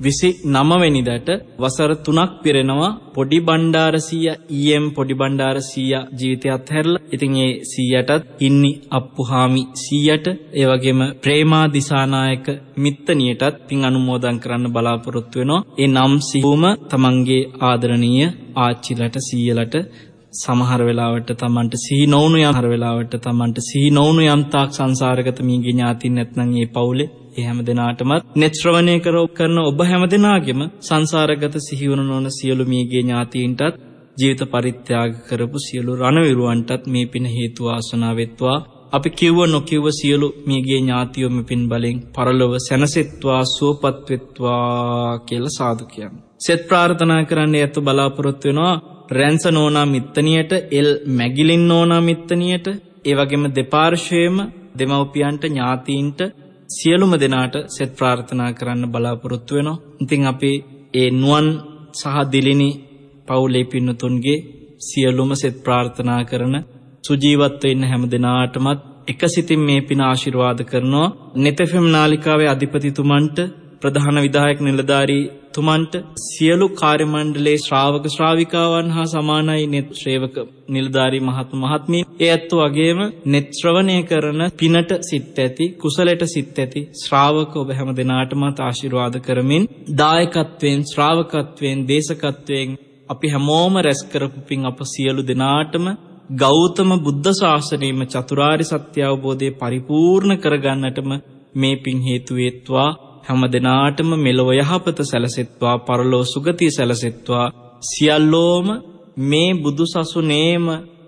29 වෙනිදාට වසර 3ක් පිරෙනවා පොඩි බණ්ඩාර 100 EM පොඩි බණ්ඩාර 100 ජීවිතයත් හැරලා. ඉතින් ඒ 100ටත් ඉන්නි අප්පුහාමි 100ට ඒ වගේම ප්‍රේමා දිසානායක මිත්තනියටත් පින් අනුමෝදන් කරන්න බලාපොරොත්තු වෙනවා. ඒ නම් සිහුම තමන්ගේ ආදරණීය ආච්චිලට සීයලට සමහර වෙලාවට තමන්ට සිහි නොවුණු යම් හර වෙලාවට තමන්ට සිහි නොවුණු යම් තාක් සංසාරගත මීගේ ඥාතින් නැත්නම් ඒ පවුලේ ඒ හැම දිනාටමත් net ශ්‍රවණය කරන ඔබ හැම දිනාගෙම සංසාරගත සිහි වුණ නොවන සියලු මීගේ ඥාතීන්ටත් ජීවිත පරිත්‍යාග කරපු සියලු රණවිරුවන්ටත් මේ පින හේතු වාසනා වෙත්වා. අපි කිව්ව නොකිව්ව සියලු මීගේ ඥාතියෝ මේ පින් බලෙන් පරලොව සැනසෙත්වා සුවපත් වෙත්වා කියලා සාදු කියන්නේ. සෙත් ප්‍රාර්ථනා කරන්නේ ඇත බලාපොරොත්තු වෙනවා රැන්ස නෝනා මිත්තනියට එල් මැගිලින් නෝනා මිත්තනියට ඒ වගේම දෙපාර්ශ්වයේම දෙමව්පියන්ට ඥාතීන්ට සියලුම දෙනාට සෙත් ප්‍රාර්ථනා කරන්න බලාපොරොත්තු වෙනවා. ඉතින් අපි ඒ නුවන් සහ දිලිනි පවුලේ පින්නතුන්ගේ සියලුම සෙත් ප්‍රාර්ථනා කරන සුජීවත්ව ඉන්න හැම දෙනාටමත් එකසිතින් මේ පින ආශිර්වාද කරනවා. net FM නාලිකාවේ අධිපතිතුමන්ට ප්‍රධාන විධායක නිලධාරී තුමන්ට සියලු කාර්ය මණ්ඩලයේ ශ්‍රාවක ශ්‍රාවිකාවන් හා සමානයි net ශ්‍රේවක නිලධාරී මහත්මී ඒ ඇත්තෝ වගේම net ශ්‍රවණය කරන පිනට සිත් ඇති කුසලයට සිත් ඇති ශ්‍රාවක ඔබ හැම දෙනාටම ආශිර්වාද කරමින් දායකත්වයෙන් ශ්‍රාවකත්වයෙන් දේශකත්වයෙන් අපි හැමෝම රැස් කරපු පින් අප සියලු දෙනාටම ගෞතම බුද්ධ ශාසනයේම චතුරාර්ය සත්‍ය අවබෝධය පරිපූර්ණ කරගන්නටම මේ පින් හේතු වේත්වා. හැම දිනාටම මෙලොව යහපත සැලසෙත්වා පරලොව සුගතිය සැලසෙත්වා. සියල්ලෝම මේ බුදුසසුනේම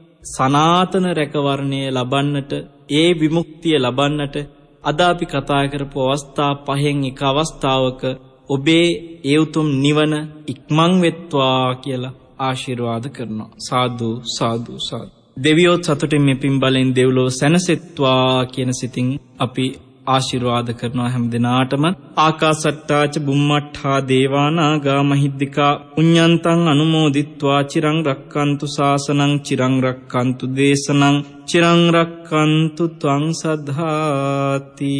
සනාතන රැකවරණය ලබන්නට ඒ විමුක්තිය ලබන්නට අද අපි කතා කරපු අවස්ථා 5න් එක අවස්ථාවක ඔබේ ඒ උතුම් නිවන ඉක්මන් වෙත්වා කියලා ආශිර්වාද කරනවා. සාදු සාදු සාදු. දෙවියෝ සතුටින් මේ පින් බලෙන් දෙව්ලොව සැනසෙත්වා කියන සිතින් අපි ආශිර්වාද කරනවා හැම දිනාටම. ආකාසට්ටාච බුම්මට්ඨා දේවානාගා මහිද්దికා පුඤ්ඤන්තං අනුමෝදිත්වා චිරං රක්칸තු ශාසනං චිරං රක්칸තු දේශනං චිරං රක්칸තු ත්වං සද්ධාති.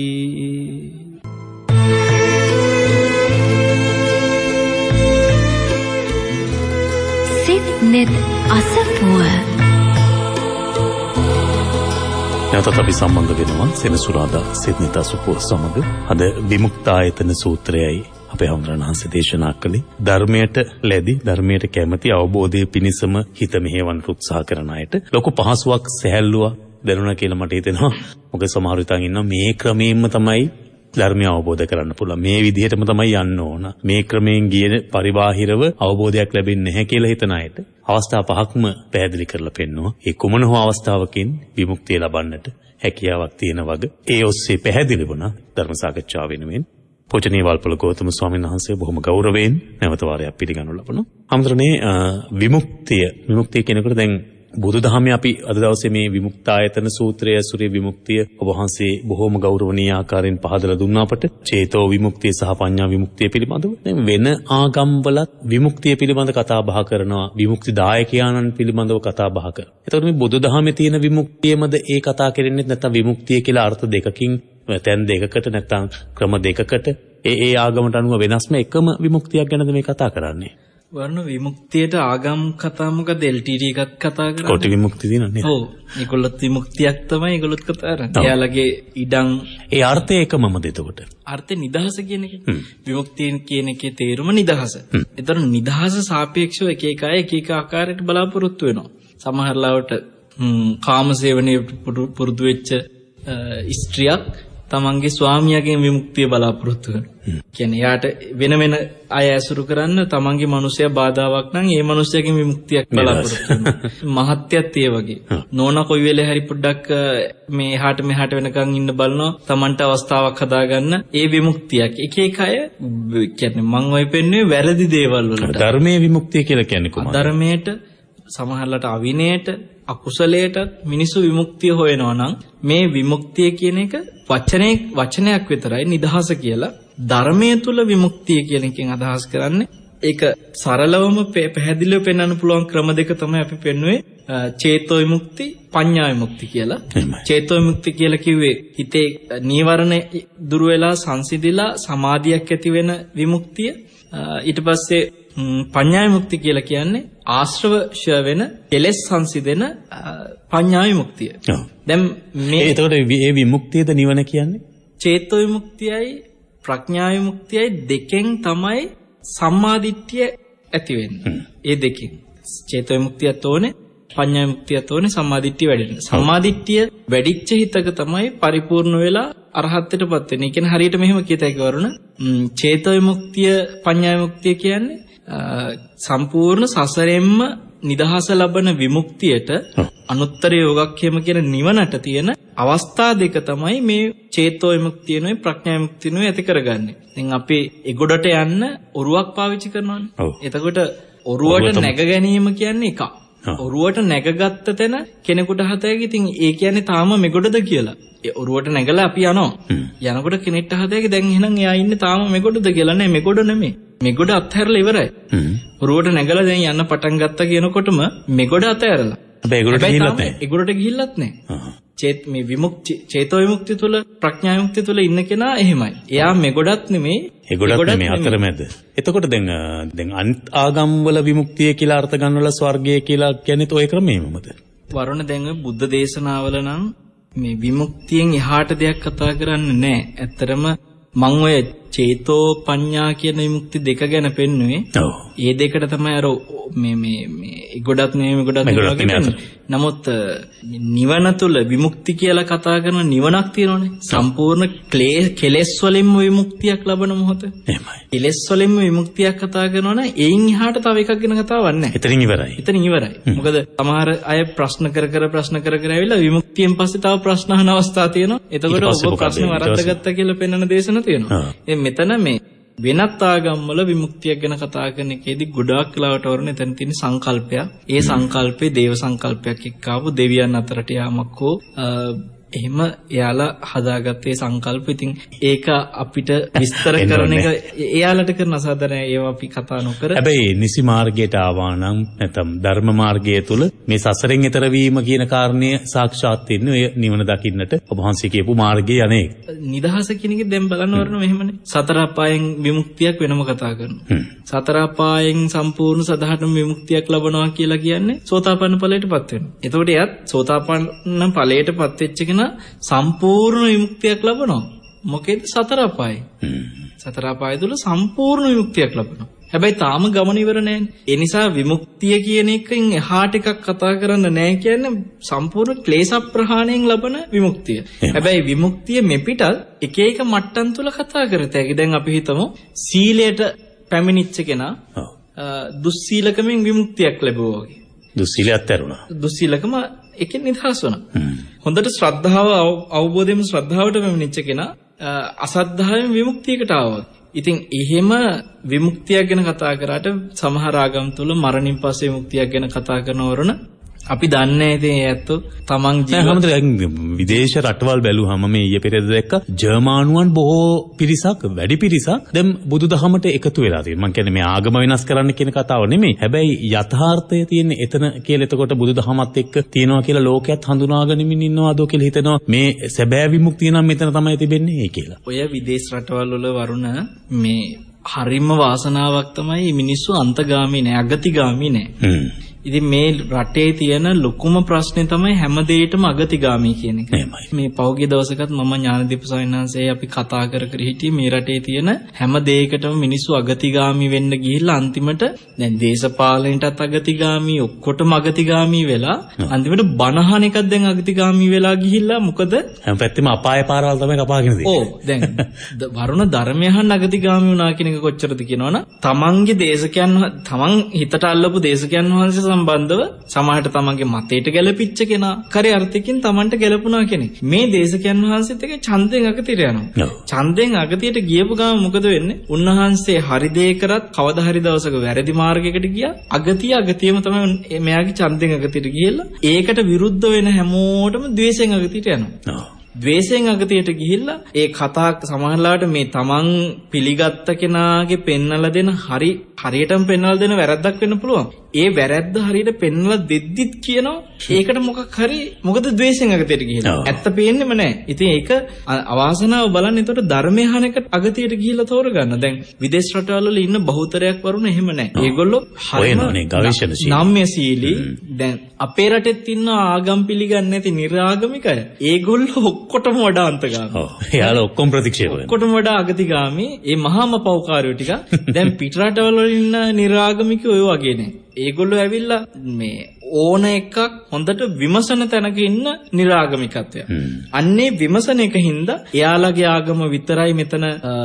සිත්නෙත් අසපුව නැවතත් අපි සම්බන්ධ වෙනවා සෙනසුරාදා සිද්නිත අසුපුව සමග. අද විමුක්තායතන සූත්‍රයයි අපේ හඳුනන දේශනා කළේ. ධර්මයට ලැබි ධර්මයට කැමැති අවබෝධයේ පිණිසම හිත මෙහෙවන්න උත්සාහ කරන අයට ලොකු පහසුවක් සැහැල්ලුවක් දැනුණා කියලා මට හිතෙනවා. මොකද සමහර විටන් ඉන්නවා මේ ක්‍රමයෙන්ම තමයි ධර්මය අවබෝධ කරන්න පුළුවන්. මේ විදිහටම තමයි යන්න ඕන. මේ ක්‍රමයෙන් ගිය පරිබාහිරව අවබෝධයක් ලැබෙන්නේ නැහැ කියලා හිතන අයට අවස්ථා පහක්ම පැහැදිලි කරලා පෙන්නනවා. ඒ කුමන හෝ අවස්ථාවකින් විමුක්තිය ලබන්නට හැකියාවක් තියෙන වගේ ඒ ඔස්සේ පැහැදිලි වුණා ධර්ම සාකච්ඡාව වෙනුවෙන්. පූජනීය වල්පොල ගෞතම ස්වාමීන් වහන්සේ බොහොම ගෞරවයෙන් නැවත වාරයක් පිළිගනු ලබනවා. අමතරනේ විමුක්තිය කියනකොට දැන් බුදුදහමේ අපි අද දවසේ මේ විමුක්තායතන සූත්‍රය ඇසුරේ විමුක්තිය ඔබ වහන්සේ බොහොම ගෞරවනීය ආකාරයෙන් පහදලා දුන්නා අපට. චේතෝ විමුක්තිය සහ පඤ්ඤා විමුක්තිය පිළිබඳව. දැන් වෙන ආගම්වලත් විමුක්තිය පිළිබඳ කතා බහ කරනවා. විමුක්ති දායකයාණන් පිළිබඳව කතා බහ කරනවා. එතකොට මේ බුදුදහමේ තියෙන විමුක්තියමද ඒ කතා කරන්නේ නැත්නම් විමුක්තිය කියලා අර්ථ දෙකකින් තැන් දෙකකට නැත්නම් ක්‍රම දෙකකට ඒ ආගමට අනුව වෙනස්ම එකම විමුක්තියක් ගැනද මේ කතා කරන්නේ? වර්ණ විමුක්තියට ආගම් කතා මොකද LTT එකත් කතා කරන්නේ. කොටි විමුක්තිය දිනන්නේ. ඔව්. ඒගොල්ලොත් විමුක්තියක් තමයි ඒගොල්ලොත් කතා කරන්නේ. එයාලගේ ඉඩම් ඒ අර්ථය එකමමද එතකොට? අර්ථය නිදහස කියන එක. විමුක්තිය කියන එකේ තේරුම නිදහස. ඒතර නිදහස සාපේක්ෂව එක එක අය එක එක ආකාරයකට බලාපොරොත්තු වෙනවා. සමහර ලාවට කාමසේවනයේ පුරුදු වෙච්ච ස්ත්‍රියක් තමන්ගේ ස්වාමියාගෙන් විමුක්තිය බලාපොරොත්තු වෙනවා. කියන්නේ යාට වෙන අය ඇසුරු කරන්න තමන්ගේ මිනිසයා බාධාවක් නම් ඒ මිනිසයාගෙන් විමුක්තියක් බලාපොරොත්තු වෙනවා. මහත්යත් ඒ වගේ. නෝනා කොයි වෙලේ හරි පොඩ්ඩක් මේ එහාට මෙහාට වෙනකන් ඉන්න බලනවා. තමන්ට අවස්ථාවක් හදාගන්න ඒ විමුක්තියක්. එක එක අය කියන්නේ මං ඔය පෙන්නුවේ වැරදි දේවල් වලට. ධර්මයේ විමුක්තිය කියලා කියන්නේ කොහොමද? ධර්මයට සමහරලට අවිනයට අකුසලයට මිනිසු විමුක්තිය හොයනවා නම් මේ විමුක්තිය කියන එක වචනයක් විතරයි නිදහස කියලා. ධර්මයේ තුල විමුක්තිය කියන එකෙන් අදහස් කරන්නේ ඒක සරලවම පැහැදිලිව පෙන්වන්න පුළුවන් ක්‍රම දෙක තමයි අපි පෙන්වුවේ චේතෝ විමුක්ති පඤ්ඤා විමුක්ති කියලා. චේතෝ විමුක්ති කියලා කිව්වේ හිතේ නීවරණ දුර වෙලා සංසිඳිලා සමාධියක් ඇති වෙන විමුක්තිය. ඊට පස්සේ පඤ්ඤා විමුක්ති කියලා කියන්නේ ආශ්‍රවශය වෙන කෙලෙස් සංසිඳෙන පඤ්ඤා විමුක්තිය. දැන් මේ එතකොට මේ විමුක්තියද නිවන කියන්නේ? චේතෝ විමුක්තියයි ප්‍රඥා විමුක්තියයි දෙකෙන් තමයි සම්මාදිට්ඨිය ඇති වෙන්නේ. ඒ දෙකෙන් චේතෝ විමුක්තියත් ඕනේ පඤ්ඤා විමුක්තියත් ඕනේ සම්මාදිට්ඨිය වැඩෙන්න. සම්මාදිට්ඨිය වැඩිච්ච හිතක තමයි පරිපූර්ණ වෙලා අරහත්ත්වයටපත් වෙන්නේ. ඒ කියන්නේ හරියට මෙහෙම කියත හැකි වරුණ චේතෝ විමුක්තිය පඤ්ඤා විමුක්තිය කියන්නේ සම්පූර්ණ සසරෙන්ම නිදහස ලබන විමුක්තියට අනුත්තර යෝගක්ඛේම කියන නිවනට තියෙන අවස්ථා දෙක තමයි මේ චේතෝ විමුක්තියනොයි ප්‍රඥා විමුක්තියනොයි ඇති කරගන්නේ. දැන් අපි එගොඩට යන්න ඔරුවක් පාවිච්චි කරනවානේ. එතකොට ඔරුවට නැග ගැනීම කියන්නේ එකක්. ඔරුවට නැගගත්ත තැන කෙනෙකුට හතයි ඉතින් ඒ කියන්නේ තාම මෙගොඩද කියලා. ඒ ඔරුවට නැගලා අපි යනවා. යනකොට කෙනෙක්ට හතයි දැන් එහෙනම් එයා ඉන්නේ තාම මෙගොඩද කියලා නෑ මෙගොඩ නෙමෙයි. මෙගොඩ අත්හැරලා ඉවරයි. ඔරුවට නැගලා දැන් යන්න පටන් ගත්තා කියනකොටම මෙගොඩ අත්හැරලා. හැබැයි ඒගොඩට ගිහිල්ලත් නෑ. මේ විමුක්ති චේතෝ විමුක්තිය තුල ප්‍රඥා විමුක්තිය තුල ඉන්න කෙනා එහෙමයි. එයා මෙගොඩත් නෙමෙයි ඒගොඩත් නෙමෙයි අතරමැද. එතකොට දැන් අනිත් ආගම් වල විමුක්තිය කියලා අර්ථ ගන්නවල ස්වර්ගය කියලා කියන්නේත් ඔය ක්‍රමෙමමද? වරුණ දැන් ඔය බුද්ධ දේශනාවල නම් මේ විමුක්තියෙන් එහාට දෙයක් කතා කරන්නේ නෑ. ඇත්තරම මම ඔය චේතෝ පඤ්ඤා කියන විමුක්ති දෙක ගැන පෙන්නුවේ. ඒ දෙකට තමයි අර මේ ගොඩක් නෙමෙයි ගොඩක් නමුත් නිවන තුල විමුක්ති කියලා කතා කරන නිවනක් තියෙනවනේ. සම්පූර්ණ කෙලෙස් වලින්ම විමුක්තියක් ලබන මොහොත. එහෙමයි. කෙලෙස් වලින්ම විමුක්තියක් කතා කරනවනේ එයින් එහාට තව එකක් ගැන කතාවක් නැහැ. එතනින් ඉවරයි. මොකද සමහර අය ප්‍රශ්න කර ඇවිල්ලා විමුක්තියෙන් පස්සේ තව ප්‍රශ්න අහන අවස්ථා තියෙනවා. එතකොට ඔබ ප්‍රශ්න වරද්දාගත්තා කියලා පෙන්වන දේශන තියෙනවා. මෙතන මේ වෙනත් ආගම්වල විමුක්තියක් ගැන කතා කරන එකේදී ගොඩාක් වෙලාවට වරණ එතන තියෙන සංකල්පයක්. ඒ සංකල්පේ දේව සංකල්පයක් එක්ක ආපු දෙවියන් අතරට යාමක් හෝ එහෙම එයාලා හදාගත්තේ සංකල්ප. ඉතින් ඒක අපිට විස්තර කරන එක එයාලට කරන අසාධාරණ ඒවා අපි කතා නොකර. හැබැයි නිසි මාර්ගයට ආවා නම් නැත්නම් ධර්ම මාර්ගය තුල මේ සසරෙන් එතර වීම කියන කාරණය සාක්ෂාත් වෙන්නේ ඔය නිවන දකින්නට ඔබ වහන්සේ කියපු මාර්ගයේ යන්නේ. නිදහස කියන එක දැන් බලන්න වරන මෙහෙමනේ. සතර අපායෙන් විමුක්තියක් වෙනම කතා කරනවා. සතර අපායෙන් සම්පූර්ණ සදහටම විමුක්තියක් ලබනවා කියලා කියන්නේ සෝතාපන්න ඵලයටපත් වෙනවා. එතකොට එයත් සෝතාපන්න ඵලයටපත් වෙච්ච කෙනා සම්පූර්ණ විමුක්තියක් ලබනවා. මොකේද? සතර අපායේ. සතර අපාය තුල සම්පූර්ණ විමුක්තියක් ලබනවා. හැබැයි තාම ගමන ඉවර නැහැ. ඒ නිසා විමුක්තිය කියන එකෙන් එහාට එකක් කතා කරන්න නැහැ කියන්නේ සම්පූර්ණ ක්ලේශ ප්‍රහාණයෙන් ලබන විමුක්තිය. හැබැයි විමුක්තිය මෙපිටත් එක එක මට්ටම් තුල කතා කරතයි. දැන් අපි හිතමු සීලයට පැමිණිච්ච කෙනා දුස්සීලකමෙන් විමුක්තියක් ලැබුවා වගේ. දුස්සීලයත් ඇරුණා. දුස්සීලකම එකෙන් නිදහස් වුණා. හොඳට ශ්‍රද්ධාව අවබෝධයෙන් ශ්‍රද්ධාවට පැමිණිච්ච කෙනා අසද්ධාවෙන් විමුක්තියකට ආවා. ඉතින් එහෙම විමුක්තියක් ගැන කතා කරාට සමහර ආගම් තුල මරණින් පස්සේ විමුක්තියක් ගැන කතා කරනවරන අපි දන්නේ ඉතින් ඇත්තෝ තමන් විදේශ රටවල් බැලුවම මේ ඊයේ පෙරේද දැක්ක ජර්මානුවන් බොහෝ පිරිසක් වැඩි පිරිසක් දැන් බුදුදහමට එකතු වෙලා තියෙනවා. මම කියන්නේ මේ ආගම වෙනස් කරන්න කියන කතාව නෙමෙයි. හැබැයි යථාර්ථය තියෙන්නේ එතන කියලා. එතකොට බුදුදහමත් එක්ක තියෙනවා කියලා ලෝකයක් හඳුනාගනිමින් ඉන්නවාදෝ කියලා හිතනවා. මේ සැබෑ විමුක්තිය නම් මෙතන තමයි තිබෙන්නේ කියලා. ඔය විදේශ රටවල් වල වරුණ මේ හරිම වාසනාවක් තමයි මිනිස්සු අන්තගාමී නෑ, අගතිගාමී නෑ. ඉතින් මේ රටේ තියෙන ලොකුම ප්‍රශ්නේ තමයි හැම දෙයකටම අගතිගාමී කියන එක. මේ පෞගිය දවසකත් මම ඥානදීප සවිනාංශයේ අපි කතා කර හිටියේ මේ රටේ තියෙන හැම දෙයකටම මිනිස්සු අගතිගාමී වෙන්න ගිහිල්ලා අන්තිමට දැන් දේශපාලනයටත් අගතිගාමී, ඔක්කොටම අගතිගාමී වෙලා අන්තිමට බනහන එකක් දැන් අගතිගාමී වෙලා ගිහිල්ලා මොකද හැම පැත්තෙම අපාය පාරවල් තමයි කපාගෙන තියෙන්නේ. ඔව් දැන් වරුණ ධර්මයන් අගතිගාමී වුණා කියන එක කොච්චරද කියනවනම් තමන්ගේ දේශකයන් තමන් හිතට අල්ලපු දේශකයන් වහන්සේ සම්බන්ධව සමාහට තමන්ගේ මතයට ගැලපිච්ච කෙනා කරේ අර්ථකින් තමන්ට ගැලපුණා කෙනෙක්. මේ දේශකයන් වහන්සේත් එක්ක ඡන්දයෙන් අගතියට යනවා. ඡන්දයෙන් අගතියට ගියපු ගාම මොකද වෙන්නේ? උන්වහන්සේ හරි දේ කරත් කවදා හරි දවසක වැරදි මාර්ගයකට ගියා. අගතියම තමයි මෙයාගේ ඡන්දයෙන් අගතියට ගිහිල්ලා ඒකට විරුද්ධ වෙන හැමෝටම ද්වේෂයෙන් අගතියට යනවා. ද්වේෂයෙන් අගතියට ගිහිල්ලා ඒ කතා සමහරලාට මේ තමන් පිළිගත්ත කෙනාගේ පෙන්නලා දෙන හරියටම පෙන්නලා දෙන වැරද්දක් වෙන්න පුළුවන්. ඒ වැරද්ද හරියට පෙන්නලා දෙද්දිත් කියනවා ඒකට මොකද ද්වේෂයෙන් අගතියට ගිහිල්ලා. ඇත්ත පේන්නෙම නැහැ. ඉතින් ඒක අවාසනාව බලන්න. ඒතකොට ධර්මය අහනකට අගතියට ගිහිල්ලා තෝරගන්න. දැන් විදේශ රටවල් වල ඉන්න බහුතරයක් වරුණ එහෙම නැහැ. ඒගොල්ලෝ හරිම ගම්‍යශීලී. දැන් අපේ රටෙත් ඉන්න ආගම් පිළිගන්නේ නැති නිර්ආගමිකය. ඒගොල්ලෝ ඔක්කොටම වඩා අන්තගාමී. එයාලා ඔක්කොම ප්‍රතික්ෂේප කරනවා. ඔක්කොටම වඩා අගතිගාමී. මේ මහාම පව්කාරයෝ ටික දැන් පිට රටවල ඉන්න නිර්ආගමිකයෝ ඔය වගේ නෑ. ඒගොල්ලෝ ඇවිල්ලා මේ ඕන එකක් හොඳට විමසන තැනක ඉන්න නිර්ආගමිකත්වය. අන්නේ විමසන එක හින්දා එයාලගේ ආගම විතරයි මෙතන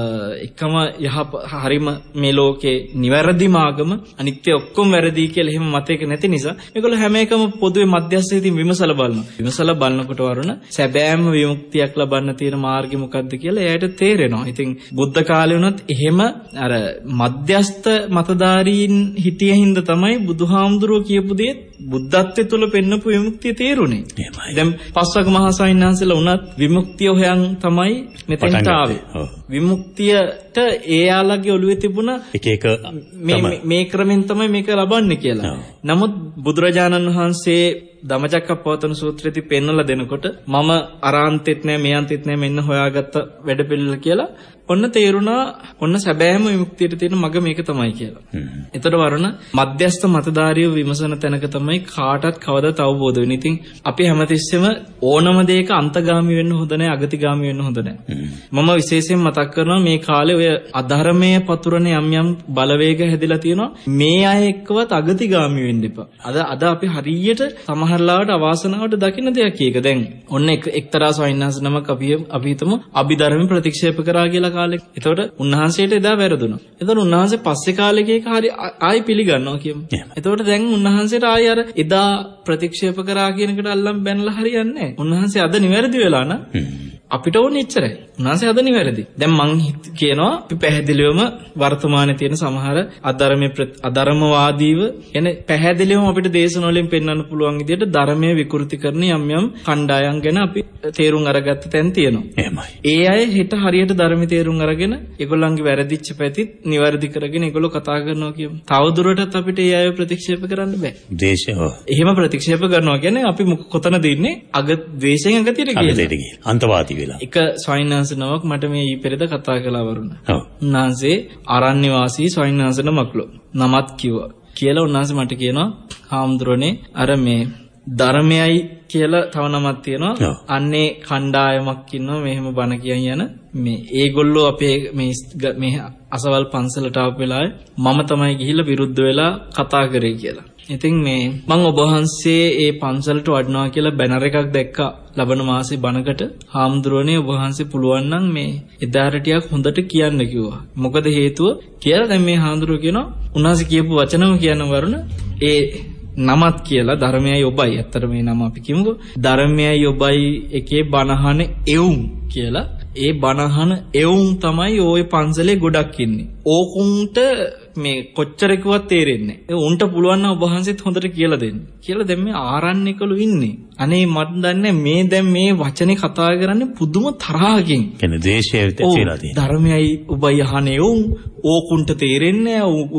එකම හරිම මේ ලෝකේ නිවැරදිම ආගම, අනිත්‍ය ඔක්කොම වැරදි කියලා එහෙම මතයක නැති නිසා මේගොල්ලෝ හැම එකම පොදුවේ මධ්‍යස්ථයේදී විමසලා බලනවා. විමසලා බලනකොට වරුණ සැබෑම විමුක්තියක් ලබන්න තියෙන මාර්ගය මොකක්ද කියලා එයාට තේරෙනවා. ඉතින් බුද්ධ කාලේ වුණත් එහෙම අර මධ්‍යස්ථ මතධාරීන් හිටිය හින්දා තමයි බුදුහාමුදුරුවෝ කියපු දේ බුද්ධත්වයේ තුල පෙන්නපු විමුක්තිය තේරුනේ. දැන් පස්වග මහා සාහිණාන්සලා උනත් විමුක්තිය හොයන් තමයි මෙතෙන්ට ආවේ. විමුක්තියට එයාලගේ ඔළුවේ තිබුණ එක මේ ක්‍රමෙන් තමයි මේක ලබන්නේ කියලා. නමුත් බුදුරජාණන් වහන්සේ ධම්මචක්කප්පවත්තන සූත්‍රයේදී පෙන්නලා දෙනකොට මම අරාන්තෙත් නෑ මෙයන්තෙත් නෑ මෙන්න හොයාගත්ත වැඩපිළිවෙල කියලා ඔන්න තේරුණා. ඔන්න සැබෑම විමුක්තියට තියෙන මඟ මේක තමයි කියලා. එතකොට වරුණ මධ්‍යස්ථ මතධාරීව විමසන තැනක තමයි කාටත් කවදාත් අවබෝධ වෙන්නේ. ඉතින් අපි හැමතිස්සෙම ඕනම දෙයක අන්තගාමී වෙන්න හොඳ නැහැ, අගතිගාමී වෙන්න හොඳ නැහැ. මම විශේෂයෙන් මතක් කරනවා මේ කාලේ ඔය අධර්මයේ පතුරන යම් බලවේග හැදිලා තියෙනවා. මේ අය එක්කවත් අගතිගාමී වෙන්න එපා. අද අපි හරියට සමහරලාවට අවාසනාවට දකින්න දෙයක් ඒක. දැන් ඔන්න එක්තරා ස්වාමීන් නමක් අපි හිතමු අභිධර්ම ප්‍රතික්ෂේප කරා කියලා කාලෙක. එතකොට උන්වහන්සේට එදා වැරදුනා. එතකොට උන්වහන්සේ පස්සේ කාලෙක ඒක හරි ආයි පිළිගන්නවා කියමු. එතකොට දැන් උන්වහන්සේට ආයි අර එදා ප්‍රතික්ෂේප කරා කියන එකට අල්ලන් බැනලා හරියන්නේ නැහැ. උන්වහන්සේ අද නිවැරදි වෙලා නම් අපිට ඕනේ එච්චරයි. උන්වහන්සේ අද නිවැරදි. දැන් මං කියනවා අපි පැහැදිලිවම වර්තමානයේ තියෙන සමහර අධර්මවාදීව එන පැහැදිලිවම අපිට දේශන වලින් පෙන්වන්න පුළුවන් විදිහට ධර්මයේ විකෘති කරන යම් කණ්ඩායම් ගැන අපි තේරුම් අරගත්ත තැන් තියෙනවා. එහෙමයි. ඒ අය හෙට හරියට ධර්මයේ තේරුම් අරගෙන ඒගොල්ලන්ගේ වැරදිච්ච පැතිත් නිවැරදි කරගෙන ඒගොල්ලෝ කතා කරනවා කියමු. තවදුරටත් අපිට ඒ අය ප්‍රතික්ෂේප කරන්න බෑ. එහෙම ප්‍රතික්ෂේප කරනවා කියන්නේ අපි කොතනද ඉන්නේ? ද්වේෂයෙන් අගතියට ගිහින්. අන්තවාදී වෙලා. එක ස්වයින්නාංශ නමක් මට මේ ඊපෙරේද කතා කළා වරුණ. උන්වහන්සේ ආරණ්‍ය වාසී ස්වයින්නාංශ නමක්ලු. නමත් කිව්වා. කියලා උන්වහන්සේ මට කියනවා හාමුදුරනේ අර මේ ධර්මයයි කියලා තව නමක් තියෙනවා. අන්නේ කණ්ඩායමක් ඉන්නවා මෙහෙම බණ කියන් යන මේ ඒගොල්ලෝ අපේ මේ අසවල් පන්සලට ආපු වෙලාවේ මම තමයි ගිහිල්ලා විරුද්ධ වෙලා කතා කරේ කියලා. ඉතින් මේ මම ඔබ වහන්සේ ඒ පන්සලට වඩනවා කියලා බැනර් එකක් දැක්කා ලබන මාසේ බණකට. හාමුදුරනේ ඔබ වහන්සේ පුළුවන් නම් මේ එදාට ටිකක් හොඳට කියන්න කිව්වා. මොකද හේතුව කියලා දැන් මේ හාමුදුරුවෝ කියනවා උන්වහන්සේ කියපු වචනම කියන වරුණ ඒ නමත් කියලා ධර්මයයි ඔබයි. ඇත්තට මේ නම අපි කියමුකෝ. ධර්මයයි ඔබයි එකේ බණහන එවුම් කියලා. ඒ බණහන එවුම් තමයි ওই පන්සලේ ගොඩක් ඉන්නේ. ඕකුන්ට මේ කොච්චර කිව්වත් තේරෙන්නේ නැහැ. උන්ට පුළුවන් නම් ඔබ වහන්සේත් හොඳට කියලා දෙන්න. කියලා දැන් මේ ආරණ්‍යකලු ඉන්නේ. අනේ මට දන්නේ මේ දැන් මේ වචනේ කතා කරන්නේ පුදුම තරහකින්. කියන්නේ ද්වේෂය ඇතිලා තියෙනවා. ධර්මයයි ඔබයි අහන්නේ ඕකුන්ට තේරෙන්නේ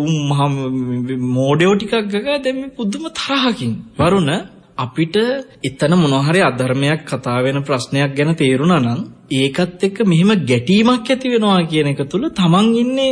නැහැ. මෝඩයෝ ටිකක් ගගා දැන් මේ පුදුම තරහකින්. වරුණ අපිට එතන මොනවා හරි අධර්මයක් කතා වෙන ප්‍රශ්නයක් ගැන තේරුණා නම් ඒකත් එක්ක මෙහෙම ගැටීමක් ඇති වෙනවා කියන එක තුල තමන් ඉන්නේ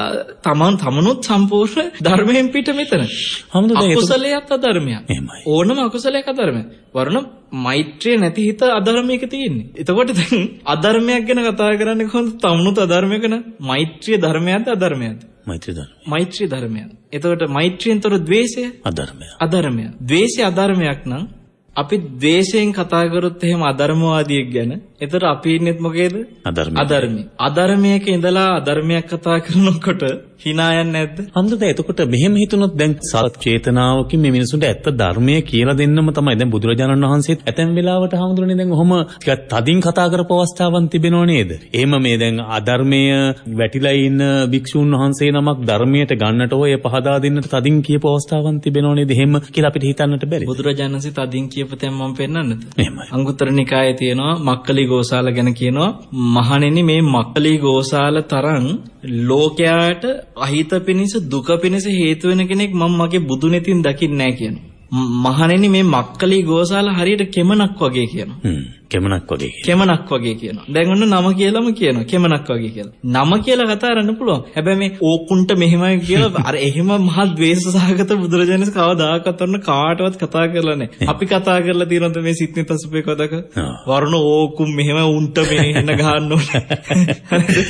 තමනුත් සම්පූර්ණ ධර්මයෙන් පිට මෙතන. අකුසලයක් අධර්මයක්. ඕනම අකුසලයක් අධර්මයක්. වරුණ මෛත්‍රිය නැති හිත අධර්මයක තියෙන්නේ. එතකොට දැන් අධර්මයක් ගැන කතා කරන්නේ කොහොමද? තමනුත් අධර්මයක න මෛත්‍රිය ධර්මයක්ද අධර්මයක්ද? මෛත්‍රී ධර්මයක්. එතකොට මෛත්‍රියෙන්තර ද්වේෂය අධර්මයක්. ද්වේෂය අධර්මයක් නම් අපි ද්වේෂයෙන් කතා කරොත් එහෙම අධර්මවාදියෙක් ගැන එතකොට අපි ඉන්නෙත් මොකේද? අධර්මී. අධර්මයක ඉඳලා අධර්මයක් කතා කරනකොට hina යන්නේ නැද්ද? අන්දද එතකොට මෙහෙම හිතුනොත් දැන් සත් චේතනාවකින් මේ මිනිසුන්ට ඇත්ත ධර්මය කියලා දෙන්නම තමයි දැන් බුදුරජාණන් වහන්සේත් ඇතැම් වෙලාවට හාමුදුරනේ දැන් ඔහොම ටිකක් තදින් කතා කරපු අවස්ථාවන් තිබෙනව නේද? එහෙම මේ දැන් අධර්මය වැටිලා ඉන්න භික්ෂුන් වහන්සේ නමක් ධර්මයට ගන්නට ඔය පහදා දෙන්නට තදින් කියපු අවස්ථාවන් තිබෙනව නේද? එහෙම කියලා අපිට හිතන්නට බැරි. බුදුරජාණන් වහන්සේ තදින් කියපු තැන් මම පෙන්නන්නද? එහෙමයි. අංගුත්තර නිකායේ තියෙනවා මක්කලි ගෝසාල ගැන කියනවා මහණෙනි මේ මක්කලි ගෝසාල තරම් ලෝකයාට අහිත පිණිස දුක පිණිස හේතු වෙන කෙනෙක් මම මගේ බුදු නෙතින් දකින්නේ නැහැ කියනවා. මහණෙනි මේ මක්කලි ගෝසාල හරියට කෙමනක් වගේ කියනවා. කෙමනක් වගේ කියනවා. දැන් ඔන්න නම කියලාම කියනවා කෙමනක් වගේ කියලා. නම කියලා කතා කරන්න පුළුවන්. හැබැයි මේ ඕකුන්ට මෙහෙමයි කියලා අර එහෙම මහා ද්වේෂ සහගත බුදුරජාණන් කවදාකවත් ඔන්න කාටවත් කතා කරලා නැහැ. අපි කතා කරලා තියෙනවද මේ සිත්නි තසුපේ කදක? වරුණ ඕකුම් මෙහෙම උන්ට මේ එන ගහන්න ඕනේ.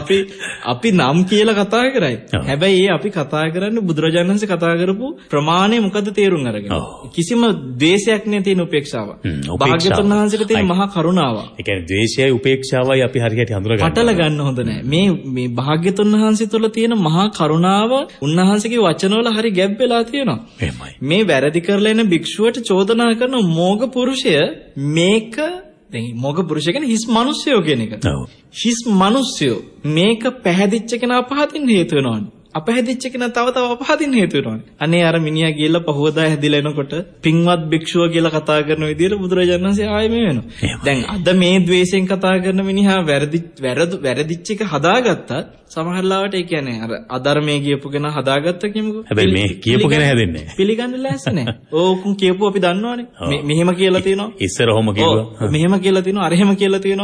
අපි නම් කියලා කතා කරයි. හැබැයි අපි කතා කරන්නේ බුදුරජාණන් වහන්සේ කතා කරපු ප්‍රමාණය මොකද්ද තේරුම් අරගෙන. කිසිම ද්වේෂයක් නැති තියෙන උපේක්ෂාව. භාග්‍යවතුන් වහන්සේට තියෙන මහා කරුණාව. ඒ කියන්නේ ද්වේෂයයි උපේක්ෂාවයි අපි හරියට හඳුනා ගන්න. පටල ගන්න හොඳ නැහැ. මේ භාග්‍යතුන් වහන්සේ තුළ තියෙන මහා කරුණාව උන්වහන්සේගේ වචනවල හරි ගැබ් වෙලා තියෙනවා. එහෙමයි. මේ වැරදි කරලා එන භික්ෂුවට චෝදනා කරන මෝග පුරුෂය මේක දැන් මෝග පුරුෂය කියන්නේ හිස් මිනිස්සයෝ කියන එක. හිස් මිනිස්සයෝ මේක පැහැදිච්ච කෙනා පහදින් හේතු වෙනවනේ. අපහැදිච්ච කෙනා තව අපහදින්න හේතු වෙනවනේ. අනේ අර මිනිහා ගිහලා පහවදා හැදිලා එනකොට පින්වත් භික්ෂුව කියලා කතා කරන විදිහට බුදුරජාණන් වහන්සේ ආයෙ මේ වෙනවා. දැන් අද මේ ද්වේෂයෙන් කතා කරන මිනිහා වැරදිච්ච එක හදාගත්තත් සමහර ලාවට ඒ කියන්නේ අර අධර්මයේ කියපු කෙනා හදාගත්ත කියමුකෝ. හැබැයි මේ කියපු කෙනා හැදෙන්නේ නැහැ. පිළිගන්න ලෑස්ති නැහැ. ඕකුන් කියපුව අපි දන්නවනේ. මෙහෙම කියලා තියෙනවා. ඉස්සර ඔහොම කිව්වා. මෙහෙම කියලා තියෙනවා. අර එහෙම කියලා තියෙනවා.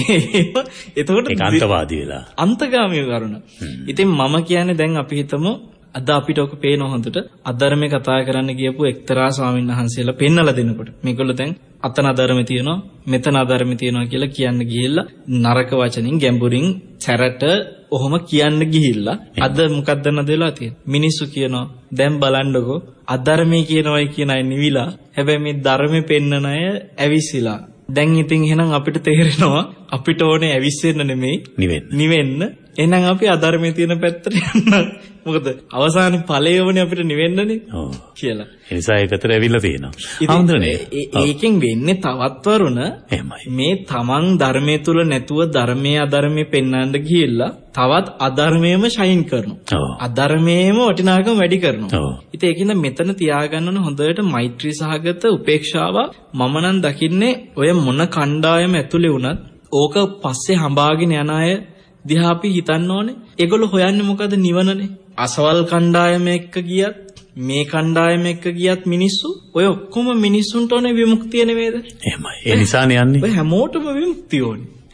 එතකොට ඒක අන්තවාදී වෙලා. අන්තගාමී කරුණ. ඉතින් මම කියන්නේ දැන් අපි හිතමු අද අපිට ඔක පේන හොඳට අධර්මයේ කතා කරන්න ගියපු එක්තරා ස්වාමීන් වහන්සේලා පෙන්නලා දෙනකොට මේගොල්ලෝ දැන් අතන අධර්ම තියෙනවා මෙතන අධර්ම තියෙනවා කියලා කියන්න ගිහිල්ලා නරක වචනින් ගැඹුරින් සැරට ඔහොම කියන්න ගිහිල්ලා අද මොකක්ද නදලා තියෙන්නේ මිනිස්සු කියනවා දැන් බලන්නකෝ අධර්මයේ කියනවයි කියන අය නිවිලා හැබැයි මේ ධර්මෙ පෙන්නන අය ඇවිසිලා දැන් ඉතින් එහෙනම් අපිට තේරෙනවා අපිට ඕනේ ඇවිස්සෙන්න නෙමෙයි නිවෙන්න එහෙනම් අපි අධර්මයේ තියෙන පැත්තට යන්න මොකද අවසානයේ ඵලය වනේ අපිට නිවෙන්නනේ කියලා. ඒ නිසා ඒකට ඇවිල්ලා තියෙනවා. ඒකෙන් වෙන්නේ තවත් වරුණ මේ තමන් ධර්මයේ තුල නැතුව ධර්මයේ අධර්මයේ පෙන්වන්න ගිහිල්ලා තවත් අධර්මයේම ෂයින් කරනවා. අධර්මයේම වටිනාකම වැඩි කරනවා. ඉතින් ඒකින්ද මෙතන තියාගන්න ඕන හොඳට මෛත්‍රී සහගත උපේක්ෂාව මම නම් දකින්නේ ඔය මොන කණ්ඩායම ඇතුලේ වුණත් ඕක පස්සේ හඹාගෙන යන අය දිහා අපි හිතන්න ඕනේ. ඒගොල්ලෝ හොයන්නේ මොකද නිවනනේ. අසවල් කණ්ඩායම එක්ක ගියත් මේ කණ්ඩායම එක්ක ගියත් මිනිස්සු ඔය ඔක්කොම මිනිස්සුන්ට ඕනේ විමුක්තිය නෙමෙයිද? එහෙමයි. ඒ නිසානේ යන්නේ. ඔය හැමෝටම විමුක්තිය ඕනේ.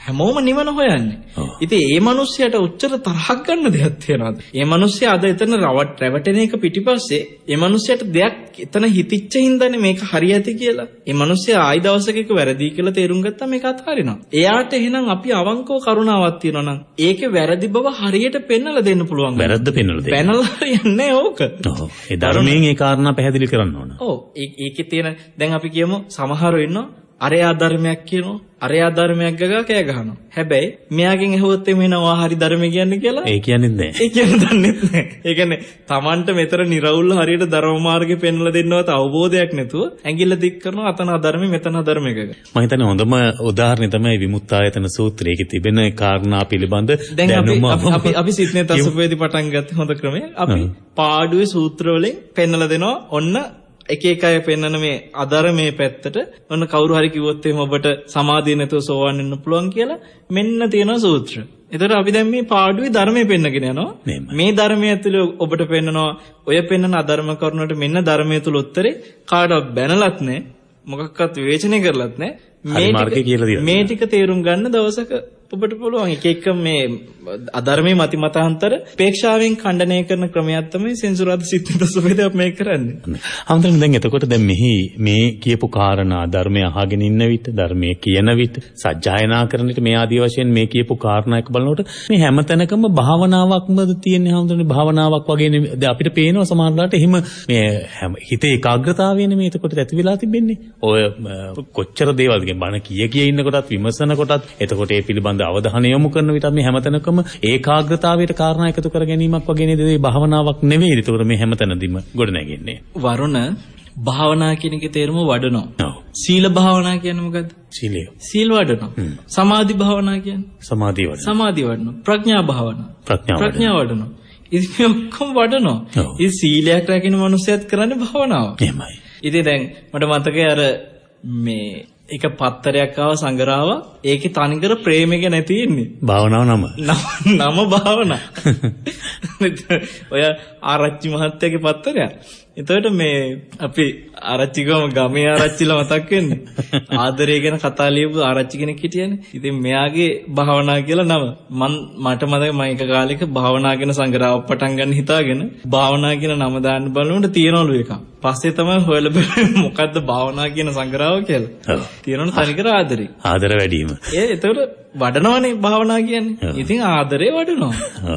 හැමෝම නිවන හොයන්නේ. ඉතින් ඒ මිනිස්සයාට උච්චර තරහක් ගන්න දෙයක් තියනවාද? ඒ මිනිස්සයා අද එතන රැවටෙන එක පිටිපස්සේ ඒ මිනිස්සයාට දෙයක් එතන හිතිච්ච හින්දානේ මේක හරියටි කියලා. ඒ මිනිස්සයා ආයි දවසක එක වැරදි කියලා තේරුම් ගත්තා මේක අත්හරිනවා. එයාට එහෙනම් අපි අවංකව කරුණාවක් තියනවා නම් ඒකේ වැරදි බව හරියට පෙන්නලා දෙන්න පුළුවන්. වැරද්ද පෙන්නලා දෙන්න. පැනලා හරියන්නේ ඕක. ඔව්. ඒ ධර්මයෙන් ඒ කාරණා පැහැදිලි කරන්න ඕන. ඔව්. ඒකේ තියෙන දැන් අපි කියමු සමහරව ඉන්නවා අරයා ධර්මයක් කියනවා අරයා ධර්මයක් ගගා කෑ ගහනවා. හැබැයි මෙයාගෙන් ඇහුවොත් එමෙනවා හරි ධර්ම කියන්නේ කියලා. ඒ කියන්නේ නැහැ. ඒ කියන්නේ දන්නේ නැහැ. ඒ කියන්නේ Tamanට මෙතර නිරවුල් හරියට ධර්ම මාර්ගේ පෙන්වලා දෙන්නවත් අවබෝධයක් නැතුව ඇඟිල්ල දික් කරනවා අතන අධර්මෙ මෙතන අධර්මෙ ගග. මම හිතන්නේ හොඳම උදාහරණය තමයි විමුක්තායතන සූත්‍රයේ තිබෙන කාරණා පිළිබඳ දැනුම. අපි සිත්නේ තසුපේදී පටන් ගත්තේ හොඳ ක්‍රමය. අපි පාඩුවේ සූත්‍ර වලින් පෙන්වලා දෙනවා ඔන්න එක එක අය පෙන්වන මේ අධර්මයේ පැත්තට ඔන්න කවුරු හරි කිව්වොත් එහෙම ඔබට සමාධිය නැතුව සෝවන් වෙන්න පුළුවන් කියලා මෙන්න තියෙනවා සූත්‍ර. ඒතර අපි දැන් මේ පාඩුවේ ධර්මයේ පෙන්නගෙන යනවා. මේ ධර්මයේ ඇතුළේ ඔබට පෙන්නනවා ඔය පෙන්නන අධර්ම කරුණට මෙන්න ධර්මයේ තුල උත්තරේ කාටවත් බැනලත් නැහැ. මොකක්වත් විවේචනය කරලත් නැහැ. මේ ටික තේරුම් ගන්න දවසක ඔබට පුළුවන් එක එක මේ අධර්මයේ මතිමතාන්තර අපේක්ෂාවෙන් ඛණ්ඩනය කරන ක්‍රමයක් තමයි සෙන්සුරාද සිත්නිතසුපේදී අපි මේක කරන්නේ. අම්තන් දැන් එතකොට දැන් මෙහි මේ කියපු කාරණා ධර්මය අහගෙන ඉන්න විට ධර්මයේ කියන විට සජ්ජායනා කරන විට මේ ආදී වශයෙන් මේ කියපු කාරණා එක බලනකොට මේ හැමතැනකම භාවනාවක්මද තියෙන්නේ හැමතැනම භාවනාවක් වගේ දැන් අපිට පේනවා සමහරවිට එහෙම මේ හිතේ ඒකාග්‍රතාවයනේ මේ එතකොට ඇති වෙලා තිබෙන්නේ. ඔය කොච්චර දේවල්ද බණ කිය ඉන්න කොටත් විමසන කොටත් එතකොට ඒ පිළිබඳ අවධානය යොමු කරන විට මේ හැමතැනකම ඒකාග්‍රතාවයට කාරණා එකතු කර ගැනීමක් වගේ නේද මේ භාවනාවක් නෙවෙයි. ඒතකොට මේ හැමතැනදීම ගොඩ නැගෙන්නේ. වරුණ භාවනා කියන එකේ තේරුම වඩනවා. ඔව්. සීල භාවනා කියන්නේ මොකද්ද? සීලය. සීල් වඩනවා. සමාධි භාවනා කියන්නේ? සමාධිය වඩනවා. සමාධි වඩනවා. ප්‍රඥා භාවනා. ප්‍රඥා වඩනවා. ඉතින් ඔක්කොම වඩනවා. ඉතින් සීලයක් රැකින මිනිස්සුත් කරන්නේ භාවනාව. එහෙමයි. ඉතින් දැන් මට මතකයි අර මේ එක පත්තරයක් ආව සංගරාව ඒකේ තනිකර ප්‍රේමයක නැති ඉන්නේ භාවනාව නම භාවනා ඔය ආරච්චි මහත්තයාගේ පත්තරයක්. එතකොට මේ අපි ආරච්චිගම ගමේ ආරච්චිලා මතක් වෙන්නේ ආදරය ගැන කතා ලියපු ආරච්චි කෙනෙක් හිටියනේ. ඉතින් මෙයාගේ භාවනා කියලා නම මට මතකයි මම එක කාලෙක භාවනා ගැන සංගරාව පටන් ගන්න හිතාගෙන භාවනා කියන නම දාන්න බලනකොට තියනවලු එකක්. පස්සේ තමයි හොයලා බලන්නේ මොකද්ද භාවනා කියන සංගරාව කියලා. තියෙනවනේ තනිකර ආදරේ. ආදර වැඩිම. එතකොට වඩනවනේ භාවනා කියන්නේ. ඉතින් ආදරේ වඩනවා.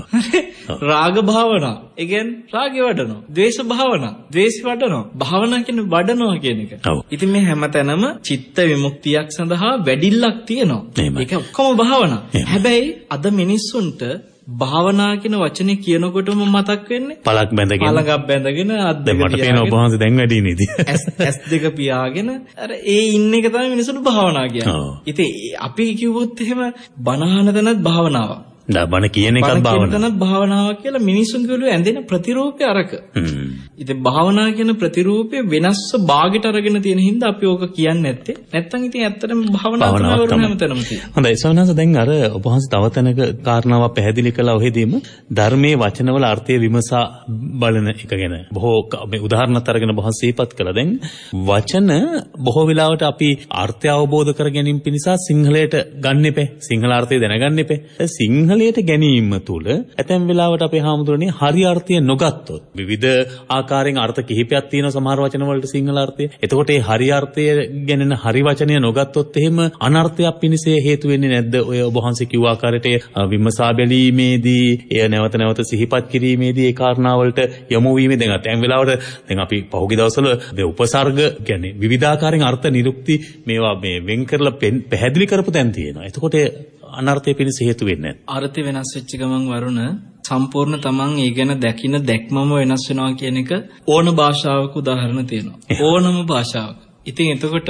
රාග භාවනා. ඒ කියන්නේ රාගය වඩනවා. ද්වේෂ භාවනා. ද්වේෂ වඩනවා. භාවනා කියන්නේ වඩනවා කියන එක. ඉතින් මේ හැමතැනම චිත්ත විමුක්තියක් සඳහා වැඩිල්ලක් තියෙනවා. ඒක ඔක්කොම භාවනා. හැබැයි අද මිනිස්සුන්ට භාවනා කියන වචනේ කියනකොටම මතක් වෙන්නේ පළක් බැඳගෙන අත් දෙක මට පේන ඔබ වහන්සේ දැන් වැඩි නේද ඇස් දෙක පියාගෙන අර ඒ ඉන්න එක තමයි මිනිස්සුන්ට භාවනා කියන්නේ. ඉතින් අපි කිව්වොත් එහෙම බණහන තැනත් භාවනාවක්. බණ කියන එකත් භාවනාවක් කියලා මිනිස්සුන් කියලු ඇඳෙන ප්‍රතිරූපය අරක. ඉතින් භාවනා කියන ප්‍රතිරූපය වෙනස්ව බාගෙට අරගෙන තියෙන හින්දා අපි ඕක කියන්නේ නැත්තේ. නැත්තම් ඉතින් ඇත්තටම භාවනාව කරන හැමතැනම තියෙනවා. හොඳයි සවනස දැන් අර ඔබ වහන්සේ තව තැනක කාරණාවක් පැහැදිලි කළා. ඔහෙදීම ධර්මයේ වචනවල අර්ථය විමසා බලන එක ගැන බොහෝ මේ උදාහරණත් අරගෙන ඔබ වහන්සේ සිහිපත් කළා. දැන් වචන බොහෝ වෙලාවට අපි අර්ථය අවබෝධ කර ගැනීම පිණිස සිංහලයට ගන්න එපේ. සිංහල අර්ථය දැනගන්න එපේ. සිංහලයට ගැනීම තුළ ඇතැම් වෙලාවට අපේ හාමුදුරනේ හරි අර්ථය නොගත්තොත් විවිධ ආකාරයෙන් අර්ථ කිහිපයක් තියෙනවා සමහර වචන වලට සිංහල අර්ථය. එතකොට ඒ හරි අර්ථය ගැනීම හරි වචනය නොගත්තොත් එහෙම අනර්ථයක් පිණිස හේතු වෙන්නේ නැද්ද? ඔය ඔබ වහන්සේ කිව්ව ආකාරයට විමසා බැලීමේදී එය නැවත නැවත සිහිපත් කිරීමේදී ඒ කාරණාවලට යොමු වීමේ දැන් ඇතැම් වෙලාවට දැන් අපි පහුගිය දවස්වල උපසර්ග කියන්නේ විවිධාකාරයෙන් අර්ථ නිරුක්ති මේවා මේ වෙන් කරලා පැහැදිලි කරපු තැන් තියෙනවා. එතකොට අනර්ථය පිණිස හේතු වෙන්නේ නැහැ. අර්ථය වෙනස් වෙච්ච ගමන් වරුණ සම්පූර්ණ තමන් ඒ ගැන දැකින දැක්මම වෙනස් වෙනවා කියන එක ඕන භාෂාවක උදාහරණ තියෙනවා. ඕනම භාෂාවක. ඉතින් එතකොට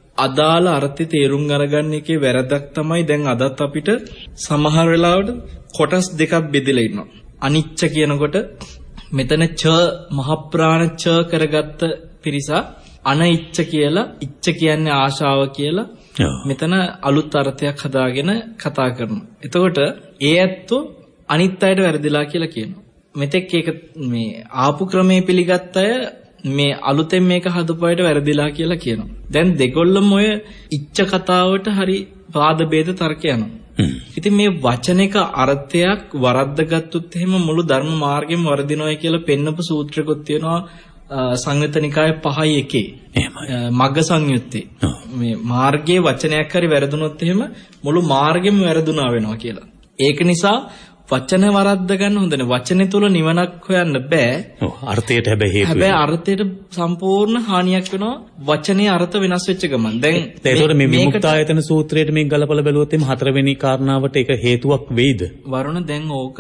අදාළ අර්ථය තේරුම් අරගන්න එකේ වැරද්දක් තමයි දැන් අදත් අපිට සමහර වෙලාවට කොටස් දෙකක් බෙදලා ඉන්නවා. අනිච්ච කියනකොට මෙතන ච මහ ප්‍රාණ ච කරගත්ත පිරිස අනිච්ච කියලා ඉච්ච කියන්නේ ආශාව කියලා මෙතන අලුත් අර්ථයක් හදාගෙන කතා කරනවා. එතකොට ඒ ඇත්තෝ අනිත් අයට වැරදිලා කියලා කියනවා. මෙතෙක් ඒක මේ ආපු ක්‍රමයේ පිළිගත් අය මේ අලුතෙන් මේක හදපුවාට වැරදිලා කියලා කියනවා. දැන් දෙකොල්ලම ඔය ඉච්ඡ කතාවට හරි වාද ભેද තර්ක යනවා. ඉතින් මේ වචනික අර්ථයක් වරද්දගත්තොත් එහෙම මුළු ධර්ම මාර්ගෙම වරදිනවයි කියලා පෙන්නපු සූත්‍රකුත් තියෙනවා සංයුත්ත නිකාය 5:1. මග්ග සංයුත්තේ. මේ මාර්ගයේ වචනයක් හරි වැරදුනොත් එහෙම මුළු මාර්ගෙම වැරදුනා වෙනවා කියලා. ඒක නිසා වචන වරද්ද ගන්න හොඳ නැහැ. වචනේ තුල නිවනක් හොයන්න බෑ. ඔව් අර්ථයට හැබැයි අර්ථයට සම්පූර්ණ හානියක් වෙනවා. වචනේ අර්ථ වෙනස් වෙච්ච ගමන්. දැන් ඒතකොට මේ විමුක්තායතන සූත්‍රයට මේක ගලපලා බැලුවොත් එimhe හතරවෙනි කාරණාවට ඒක හේතුවක් වෙයිද? වරුණ දැන් ඕක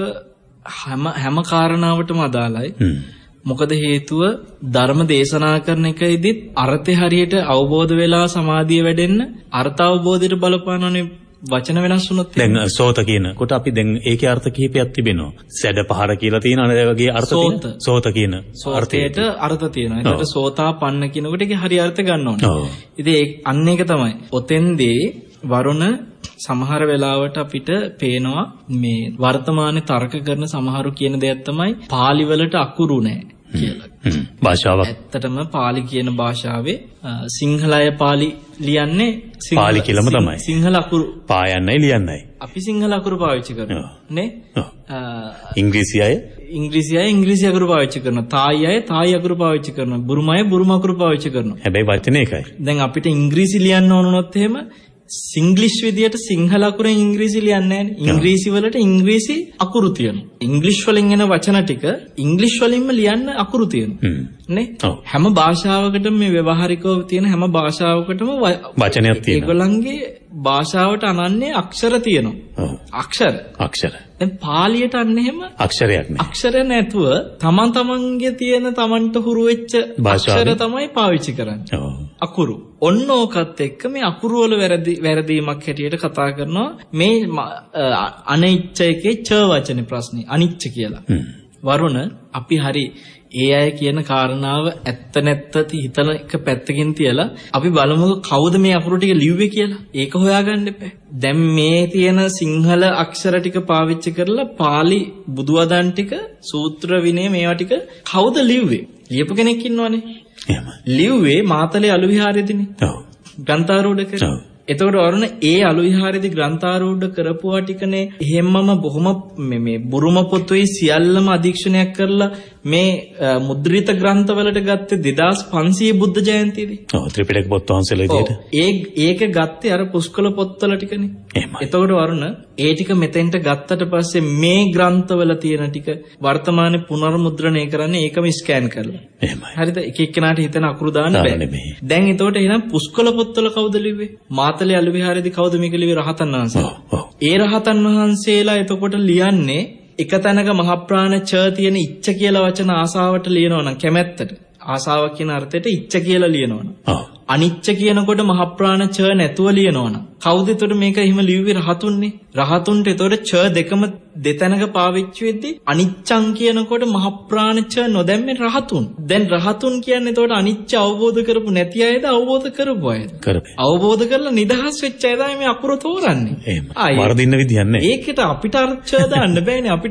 හැම කාරණාවටම අදාළයි. මොකද හේතුව ධර්ම දේශනා කරන එකෙදිත් අර්ථය හරියට අවබෝධ වෙලා සමාධිය වැඩෙන්න අර්ථ අවබෝධයට බලපානනේ වචන වෙනස් වුණොත්. දැන් සෝත කියනකොට අපි දැන් ඒකේ අර්ථ කිහිපයක් තිබෙනවා. සැඩ පහර කියලා තියෙන අනේ වගේ අර්ථ තියෙනවා. සෝත කියන අර්ථයට අර්ථ තියෙනවා. ඒකට සෝතාපන්න කියනකොට ඒකේ හරි අර්ථ ගන්න ඕනේ. ඉතින් අන්න ඒක තමයි. ඔතෙන්දී වරුණ සමහර වෙලාවට අපිට පේනවා මේ වර්තමානයේ තර්ක කරන සමහරු කියන දෙයක් තමයි පාලි වලට අකුරු නැහැ කියලා. භාෂාවක්. ඇත්තටම පාලි කියන භාෂාවේ සිංහලය පාලි ලියන්නේ පාලි කියලාම තමයි. සිංහල අකුරු පායන්නයි ලියන්නයි. අපි සිංහල අකුරු පාවිච්චි කරනවා නේ? ඉංග්‍රීසි අය ඉංග්‍රීසි අකුරු පාවිච්චි කරනවා. තායි අය තායි අකුරු පාවිච්චි කරනවා. බුරුම අය බුරුම අකුරු පාවිච්චි කරනවා. හැබැයි වචනේ එකයි. දැන් අපිට ඉංග්‍රීසි ලියන්න ඕන වුණොත් එහෙම සිංග්ලිෂ් විදියට සිංහල අකුරෙන් ඉංග්‍රීසි ලියන්නේ නැහැ. ඉංග්‍රීසි වලට ඉංග්‍රීසි අකුරු තියෙනවා. ඉංග්ලිෂ් වලින් එන වචන ටික ඉංග්ලිෂ් වලින්ම ලියන්න අකුරු තියෙනවා. නේ? හැම භාෂාවකටම මේ ව්‍යවහාරිකව තියෙන හැම භාෂාවකටම වචනයක් තියෙනවා. ඒගොල්ලන්ගේ භාෂාවට අනන්‍ය අක්ෂර තියෙනවා. අක්ෂර. දැන් පාලියට අන්න එහෙම අක්ෂරයක් නෑ. අක්ෂර නැතුව තමන්ගේ තියෙන තමන්ට හුරු වෙච්ච අක්ෂර තමයි පාවිච්චි කරන්නේ. අකුරු. ඔන්න ඕකත් එක්ක මේ අකුරු වල වැරදීමක් හැටියට කතා කරනවා. මේ අනිච්ච එකේ ච වචනේ ප්‍රශ්නේ අනිච්ච කියලා. වරුණ අපි හරි ඒ අය කියන කාරණාව ඇත්ත නැත්ත හිතන එක පැත්තකින් තියලා අපි බලමු කවුද මේ අකුරු ටික ලිව්වේ කියලා. ඒක හොයාගන්න එපා. දැන් මේ තියෙන සිංහල අක්ෂර ටික පාවිච්චි කරලා පාලි බුදුවදන් ටික සූත්‍ර විනය මේවා ටික කවුද ලිව්වේ? ලියපු කෙනෙක් ඉන්නවනේ. ලිව්වේ මාතලේ අලු විහාරයේදීනේ. ග්‍රන්ථාරූඪ කරා. එතකොට වරුණ ඒ අලු විහාරයේදී ග්‍රන්ථාරූඪ කරපුවා ටිකනේ එහෙම්මම බොහොම මේ බුරුම පොතේ සියල්ලම අධීක්ෂණයක් කරලා මේ මුද්‍රිත ග්‍රන්ථවලට ගත්තේ 2500 බුද්ධ ජයන්තියේදී. ත්‍රිපිටක පොත් වහන්සේලා විදියට. ඒක ගත්තේ අර පුස්කොළ පොත්වල ටිකනේ. එතකොට වරුණ ඒ ටික මෙතෙන්ට ගත්තට පස්සේ මේ ග්‍රන්ථවල තියෙන ටික වර්තමානයේ පුනර්මුද්‍රණය කරන්නේ ඒකම ස්කෑන් කරලා. හරිද? එක එක්කෙනාට හිතන අකුරු දාන්න බෑ. දැන් එතකොට එහෙනම් පුස්කොළ පොත්වල කවුද ලිව්වේ? මාතලේ අලු විහාරයේදී කවුද මේක ලිව්වේ? රහතන් වහන්සේලා. ඒ රහතන් වහන්සේලා එතකොට ලියන්නේ එක තැනක මහප්‍රාණ ච තියෙන ඉච්ඡ කියලා වචන ආසාවට ලියනවා නම් කැමැත්තට ආසාව කියන අර්ථයට ඉච්ඡ කියලා ලියනවා නම් අනිච්ච කියනකොට මහප්‍රාණ ච නැතුව ලියනවා නම් කවුද එතකොට මේක එහෙම ලිව්වේ? රහතුන්නේ. රහතුන්ට එතකොට ච දෙකම දෙතැනක පාවිච්චි වෙද්දී අනිච්චං කියනකොට මහප්‍රාණ ච නොදැම්මේ රහතුන්. දැන් රහතුන් කියන්නේ එතකොට අනිච්ච අවබෝධ කරපු නැති අයද අවබෝධ කරපු අයද? අවබෝධ කරලා නිදහස් වෙච්ච අයද මේ අකුර තෝරන්නේ. එහෙම. වරදින්න විදියක් නැහැ. ඒකට අපිට අර්ථ දාන්න බෑනේ. අපිට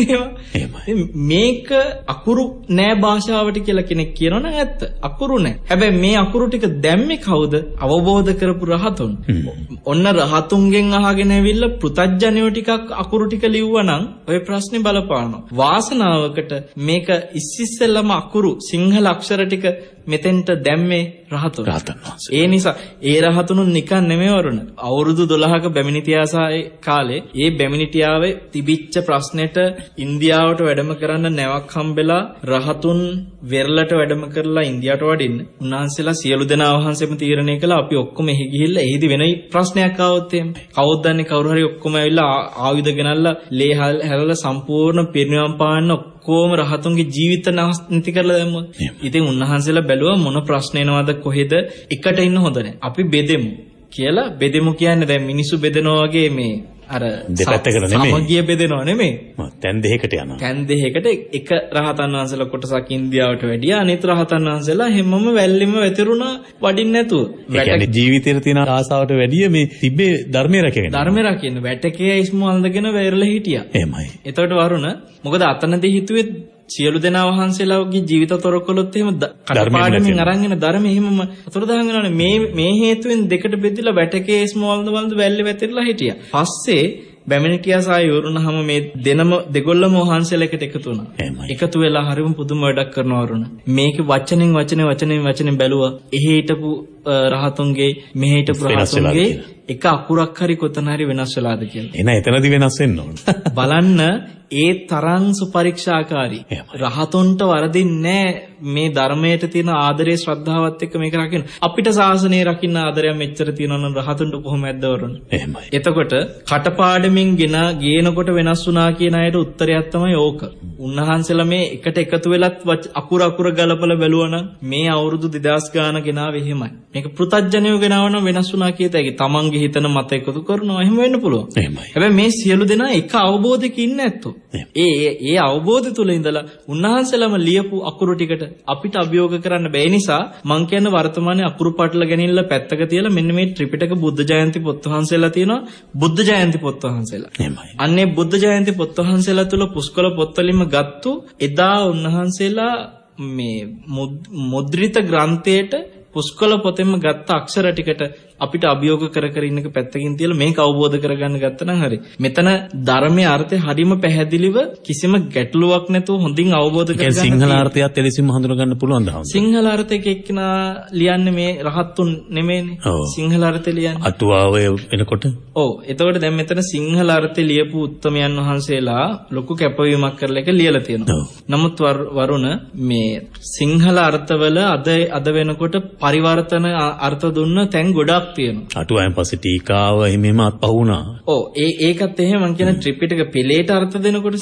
හිතෙනවා මේක අකුරු නෑ භාෂාවට කියලා කෙනෙක් කියනවනම් ඇත්ත. අකුරු නෑ. හැබැයි මේ අකුරු ටික දැම්මේ කවුද? අවබෝධ කරපු රහතුන්. ඔන්න රහතුන්ගෙන් අහගෙන ඇවිල්ලා පෘතජ්ජනයෝ ටිකක් අකුරු ටික ලිව්වනම් ඔය ප්‍රශ්නේ බලපානවා. වාසනාවකට මේක ඉස්සෙල්ලම අකුරු සිංහල අක්ෂර ටික මෙතෙන්ට දැම්මේ රහතුන්. ඒ නිසා ඒ රහතුනුන් නිකන් නෙමෙයි වරුණ. අවුරුදු 12ක බැමිණිතියාසාවේ කාලේ ඒ බැමිණිටියාවේ තිබිච්ච ප්‍රශ්නෙට ඉන්දියාවට වැඩම කරන්න නැවක් හම්බෙලා රහතුන් වෙරළට වැඩම කරලා ඉන්දියාවට වඩින්න උන්වහන්සේලා සියලු දෙනා වහන්සේම තීරණය කළා අපි ඔක්කොම එහි ගිහිල්ලා එහිදි වෙන ප්‍රශ්නයක් ආවොත් එහෙම කවුද දන්නේ කවුරු හරි ඔක්කොම ඇවිල්ලා ආයුධ ගෙනල්ලා ලේ හැලලා සම්පූර්ණ පිරිනිවන් පාන්න කොහොම රහතුන්ගේ ජීවිත නැති කරලා දැම්මොත්. ඉතින් උන්වහන්සේලා බැලුවා මොන ප්‍රශ්න එනවද කොහෙද එකට ඉන්න හොඳ නැහැ. අපි බෙදෙමු කියලා බෙදෙමු කියන්නේ දැන් මිනිස්සු බෙදනවා වගේ මේ අර දෙපැත්තකට නෙමෙයි. සමගිය බෙදෙනව නෙමෙයි. තැන් දෙකකට යනවා. තැන් දෙකකට එක රහතන් වහන්සේලා කොටසක් ඉන්දියාවට වැඩියා අනිත් රහතන් වහන්සේලා හැමම වැල්ලිම වැතිරුණා වඩින්න නැතුව. ඒ කියන්නේ ජීවිතේට තියෙන ආසාවට වැඩිය මේ තිබ්බේ ධර්මයේ රැකගෙන. ධර්මයේ රැකගෙන වැටකේ ඉස්මු අඳගෙන වැරලා හිටියා. එහෙමයි. එතකොට වරුණ මොකද අතනදී හිතුවේ සියලු දෙනා වහන්සේලාගේ ජීවිත තොරකොළොත් එහෙම කටපාඩමින් අරන් එන ධර්මය එහෙමම අතුරුදහන් වෙනවනේ. මේ හේතුවෙන් දෙකට බෙදලා වැටකේස් මොල්ද වැල්ලේ වැතිරලා හිටියා. පස්සේ බැමිණිටියා සහ යවරුණහම මේ දෙගොල්ලම වහන්සේලා එකට එකතු වුණා. එකතු වෙලා හරිම පුදුම වැඩක් කරනවා වරුණ. මේක වචනෙන් බැලුවා. එහෙ හිටපු රහතුන්ගේ මෙහෙ හිටපු රහතුන්ගේ එක අකුරක් හරි කොතන හරි වෙනස් වෙලාද කියලා. එන එතනදි වෙනස් වෙන්න ඕන. බලන්න ඒ තරම් සුපරීක්ෂාකාරී. රහතුන්ට වරදින්නේ මේ ධර්මයට තියෙන ආදරේ ශ්‍රද්ධාවත් එක්ක මේක රකින්න. අපිට ශාසනය රකින්න ආදරයක් මෙච්චර තියෙනවා නම් රහතුන්ට කොහොමද වරුණ? එහෙමයි. එතකොට කටපාඩමින් ගෙනකොට වෙනස් වුණා කියන අයට උත්තරයක් තමයි ඕක. උන්වහන්සේලා මේ එකට එකතු වෙලත් අකුර ගලපලා බැලුවනම් මේ අවුරුදු 2000 ගාන ගෙනාවේ එහෙමයි. මේක පෘථජ්ජනයෝ ගෙනාවනම් වෙනස් වුණා කියත හැකි. තමන්ගේ හිතන මත එකතු කරනවා එහෙම වෙන්න පුළුවන්. හැබැයි මේ සියලු දෙනා එක අවබෝධයක ඉන්නේ නැත්තෝ. ඒ අවබෝධය තුල ඉඳලා උන්වහන්සේලාම ලියපු අකුරු ටිකට අපිට අභියෝග කරන්න බැහැ. නිසා මං කියන්නේ වර්තමානයේ අකුරු පාටල ගැනීමල පැත්තක තියලා මෙන්න මේ ත්‍රිපිටක බුද්ධ ජයන්ති පොත් වහන්සේලා තියෙනවා. බුද්ධ ජයන්ති පොත් වහන්සේලා. අන්නේ බුද්ධ ජයන්ති පොත් වහන්සේලා තුල පුස්කොළ පොත්වලින්ම ගත්තු එදා උන්වහන්සේලා මේ මුද්‍රිත ග්‍රන්ථයට පුස්කොළ පොතෙන්ම ගත්ත අක්ෂර ටිකට අපිට අභියෝග කර ඉන්නක පැත්තකින් තියලා මේක අවබෝධ කරගන්න ගත්තනම් හරි. මෙතන ධර්මයේ අර්ථය හරිම පැහැදිලිව කිසිම ගැටලුවක් නැතුව හොඳින් අවබෝධ කරගන්න. සිංහල අර්ථයත් එලෙසින්ම හඳුනා ගන්න පුළුවන් දහම්. සිංහල අර්ථයක එක්කනා ලියන්නේ මේ රහත්තුන් නෙමෙයිනේ. සිංහල අර්ථය ලියන්නේ. අටුවාව එනකොට. ඔව්. එතකොට දැන් මෙතන සිංහල අර්ථය ලියපු උත්තමයන් වහන්සේලා ලොකු කැපවීමක් කරලා එක ලියලා තියෙනවා. නමුත් වරුණ මේ සිංහල අර්ථවල අද වෙනකොට පරිවර්තන අර්ථ දුන්න තැන් ගොඩක් තියෙනවා. අටුවාවෙන් පස්සේ ටීකාව එහෙමම අත්පහු වුණා. ඔව් ඒකත් එහෙම මම කියන ත්‍රිපිටක පෙළේට අර්ථ දෙනකොට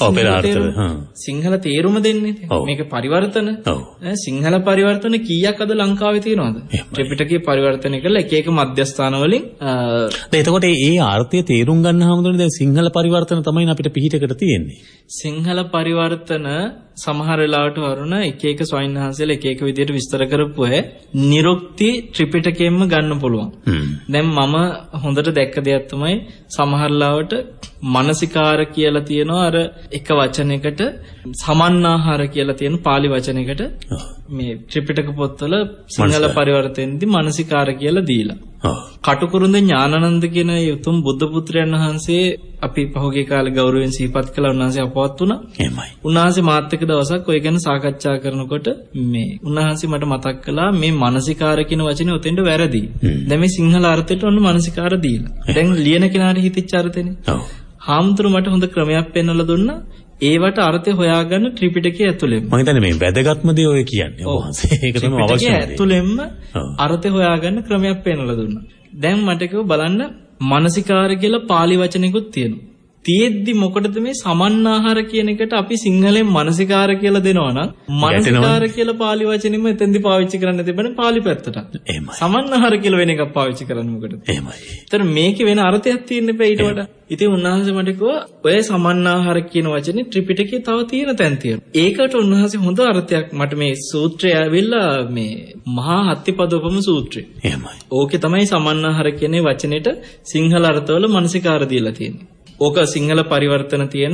සිංහල තේරුම දෙන්නේ. මේක පරිවර්තන. සිංහල පරිවර්තන කීයක් අද ලංකාවේ තියෙනවද? ත්‍රිපිටකයේ පරිවර්තනය කරලා එක මධ්‍යස්ථාන වලින් එතකොට ඒ ආර්ථය තේරුම් ගන්න හැමෝටම දැන් සිංහල පරිවර්තන තමයි අපිට පිහිටකට තියෙන්නේ. සිංහල පරිවර්තන සමහර වෙලාවට වරුණ එක ස්වාමීන් වහන්සේලා එක විදිහට විස්තර කරපුව නිරුක්ති ත්‍රිපිටකයෙන්ම ගන්න පුළුවන්. දැන් මම හොඳට දැක්ක දෙයක් තමයි සමහර ලාවට මානසිකාර කියලා තියෙනවා අර එක වචනයකට සමන්නාහාර කියලා තියෙන පාලි වචනයකට මේ ත්‍රිපිටක පොත්වල සිංහල පරිවර්තනෙන්දී මානසිකාර කියලා දීලා. කටුකුරුන්ද ඥානানন্দ කියන උතුම් බුද්ධ පුත්‍රයන් වහන්සේ අපි පහුගිය කාලේ ගෞරවයෙන් සිහිපත් කළා. උන්වහන්සේ අපවත් වුණා. එහෙමයි. උන්වහන්සේ මාත් එක්ක දවසක් ඔය ගැන සාකච්ඡා කරනකොට මේ උන්වහන්සේ මට මතක් කළා මේ මානසිකාර කියන වචනේ උතෙන්ට වැරදි. දැන් මේ සිංහල අර්ථයට ඔන්න මානසිකාර දීලා. දැන් ලියන කෙනාට හිතෙච්ච අර්ථෙනේ. ඔව්. හාමුදුරු මට හොඳ ක්‍රමයක් පෙන්වලා දුන්නා. ඒවට අර්ථය හොයාගන්න ත්‍රිපිටකයේ ඇතුළෙම. මම හිතන්නේ මේ වැදගත්ම දේ ඔය කියන්නේ වහන්සේ. ඒක තමයි අවශ්‍ය දේ. ඇතුළෙම අර්ථය හොයාගන්න ක්‍රමයක් පෙන්වලා දුන්නා. දැන් මට කිව්ව බලන්න මානසිකාර කියලා පාලි වචනයකුත් තියෙනවා. තියෙද්දි මොකටද මේ සමන්නාහාර කියන එකට අපි සිංහලෙන් මානසිකාර කියලා දෙනවා නම් මානසිකාර කියලා පාලි වචනෙම එතෙන්දි පාවිච්චි කරන්න තිබෙන පාලි පැත්තට. එහෙමයි. සමන්නාහාර කියලා වෙන එකක් පාවිච්චි කරන්න මොකටද? එහෙමයි. ඒතර මේකේ වෙන අර්ථයක් තියෙන්න බෑ ඊට වඩා. ඉතින් උන්වහන්සේ මට කිව්වා ඔය සමන්නාහාර කියන වචනේ ත්‍රිපිටකයේ තව තියෙන තැන් තියෙනවා. ඒකට උන්වහන්සේ හොඳ අර්ථයක් මට මේ සූත්‍රය ඇවිල්ලා මේ මහා හත්තිපදෝපම සූත්‍රය. එහෙමයි. ඕකේ තමයි සමන්නාහාර කියන වචනෙට සිංහල අර්ථවල මානසිකාර දීලා තියෙන්නේ. ඕක සිංහල පරිවර්තන තියෙන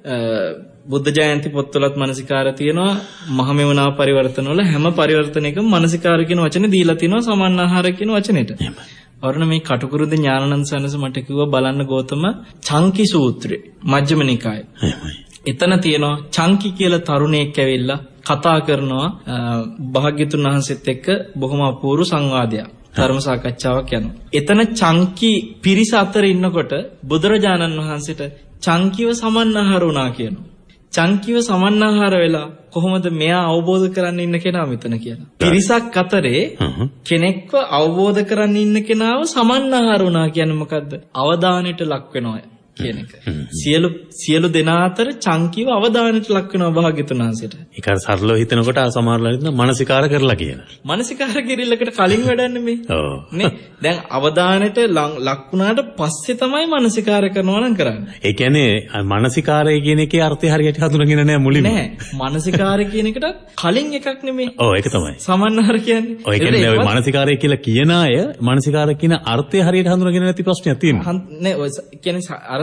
බුද්ධ ජයන්ති පොත්වලත් මානසිකාර තියෙනවා. මහමෙවුනා පරිවර්තන වල හැම පරිවර්තනයකම මානසිකාර කියන වචනේ දීලා තිනවා සමන්නාහාර කියන වචනෙට. වරුණ මේ කටුකුරුද ඥානানন্দ සනස මට කිව්වා බලන්න ගෞතම චංකි සූත්‍රය මජ්ක්‍ධිම නිකායේ. එතන තියෙනවා චංකි කියලා තරුණයෙක් ඇවිල්ලා කතා කරනවා භාග්‍යතුන් වහන්සේත් එක්ක බොහොම අපූර්ව සංවාදයක්. ධර්ම සාකච්ඡාවක් යනවා. එතන චංකි පිරිස අතර ඉන්නකොට බුදුරජාණන් වහන්සේට චංකිව සමන්නාහාර වුණා කියනවා. චංකිව සමන්නාහාර වෙලා කොහොමද මෙයා අවබෝධ කරන්න ඉන්න කෙනා මෙතන කියලා. පිරිසක් අතරේ කෙනෙක්ව අවබෝධ කරන්න ඉන්න කෙනාව සමන්නාහාර වුණා කියන්නේ මොකද්ද? අවදානයට ලක් වෙනවා කියන එක. සියලු දෙනා අතර චංකිව අවදානයට ලක් වෙනවා භාග්‍යතුන් වහන්සේට. ඒක සරලව හිතනකොට සමහරවල් හිතන මානසිකාර කරලා කියන. මානසිකාර කිරිල්ලකට කලින් වැඩන්නේ මේ. ඔව්. නේ දැන් අවදානයට ලක් වුණාට පස්සේ තමයි මානසිකාර කරනවා නම් කරන්නේ. ඒ කියන්නේ මානසිකාරය කියන එකේ අර්ථය හරියට හඳුනගෙන නැහැ මුලින්ම. නෑ. මානසිකාර කියන එකට කලින් එකක් නෙමෙයි. ඔව් ඒක තමයි. සමන්නාහාර කියන්නේ. ඔය කියන්නේ මානසිකාරය කියලා කියන අය මානසිකාර කියන අර්ථය හරියට හඳුනගෙන නැති ප්‍රශ්නයක් තියෙනවා. නෑ ඔය කියන්නේ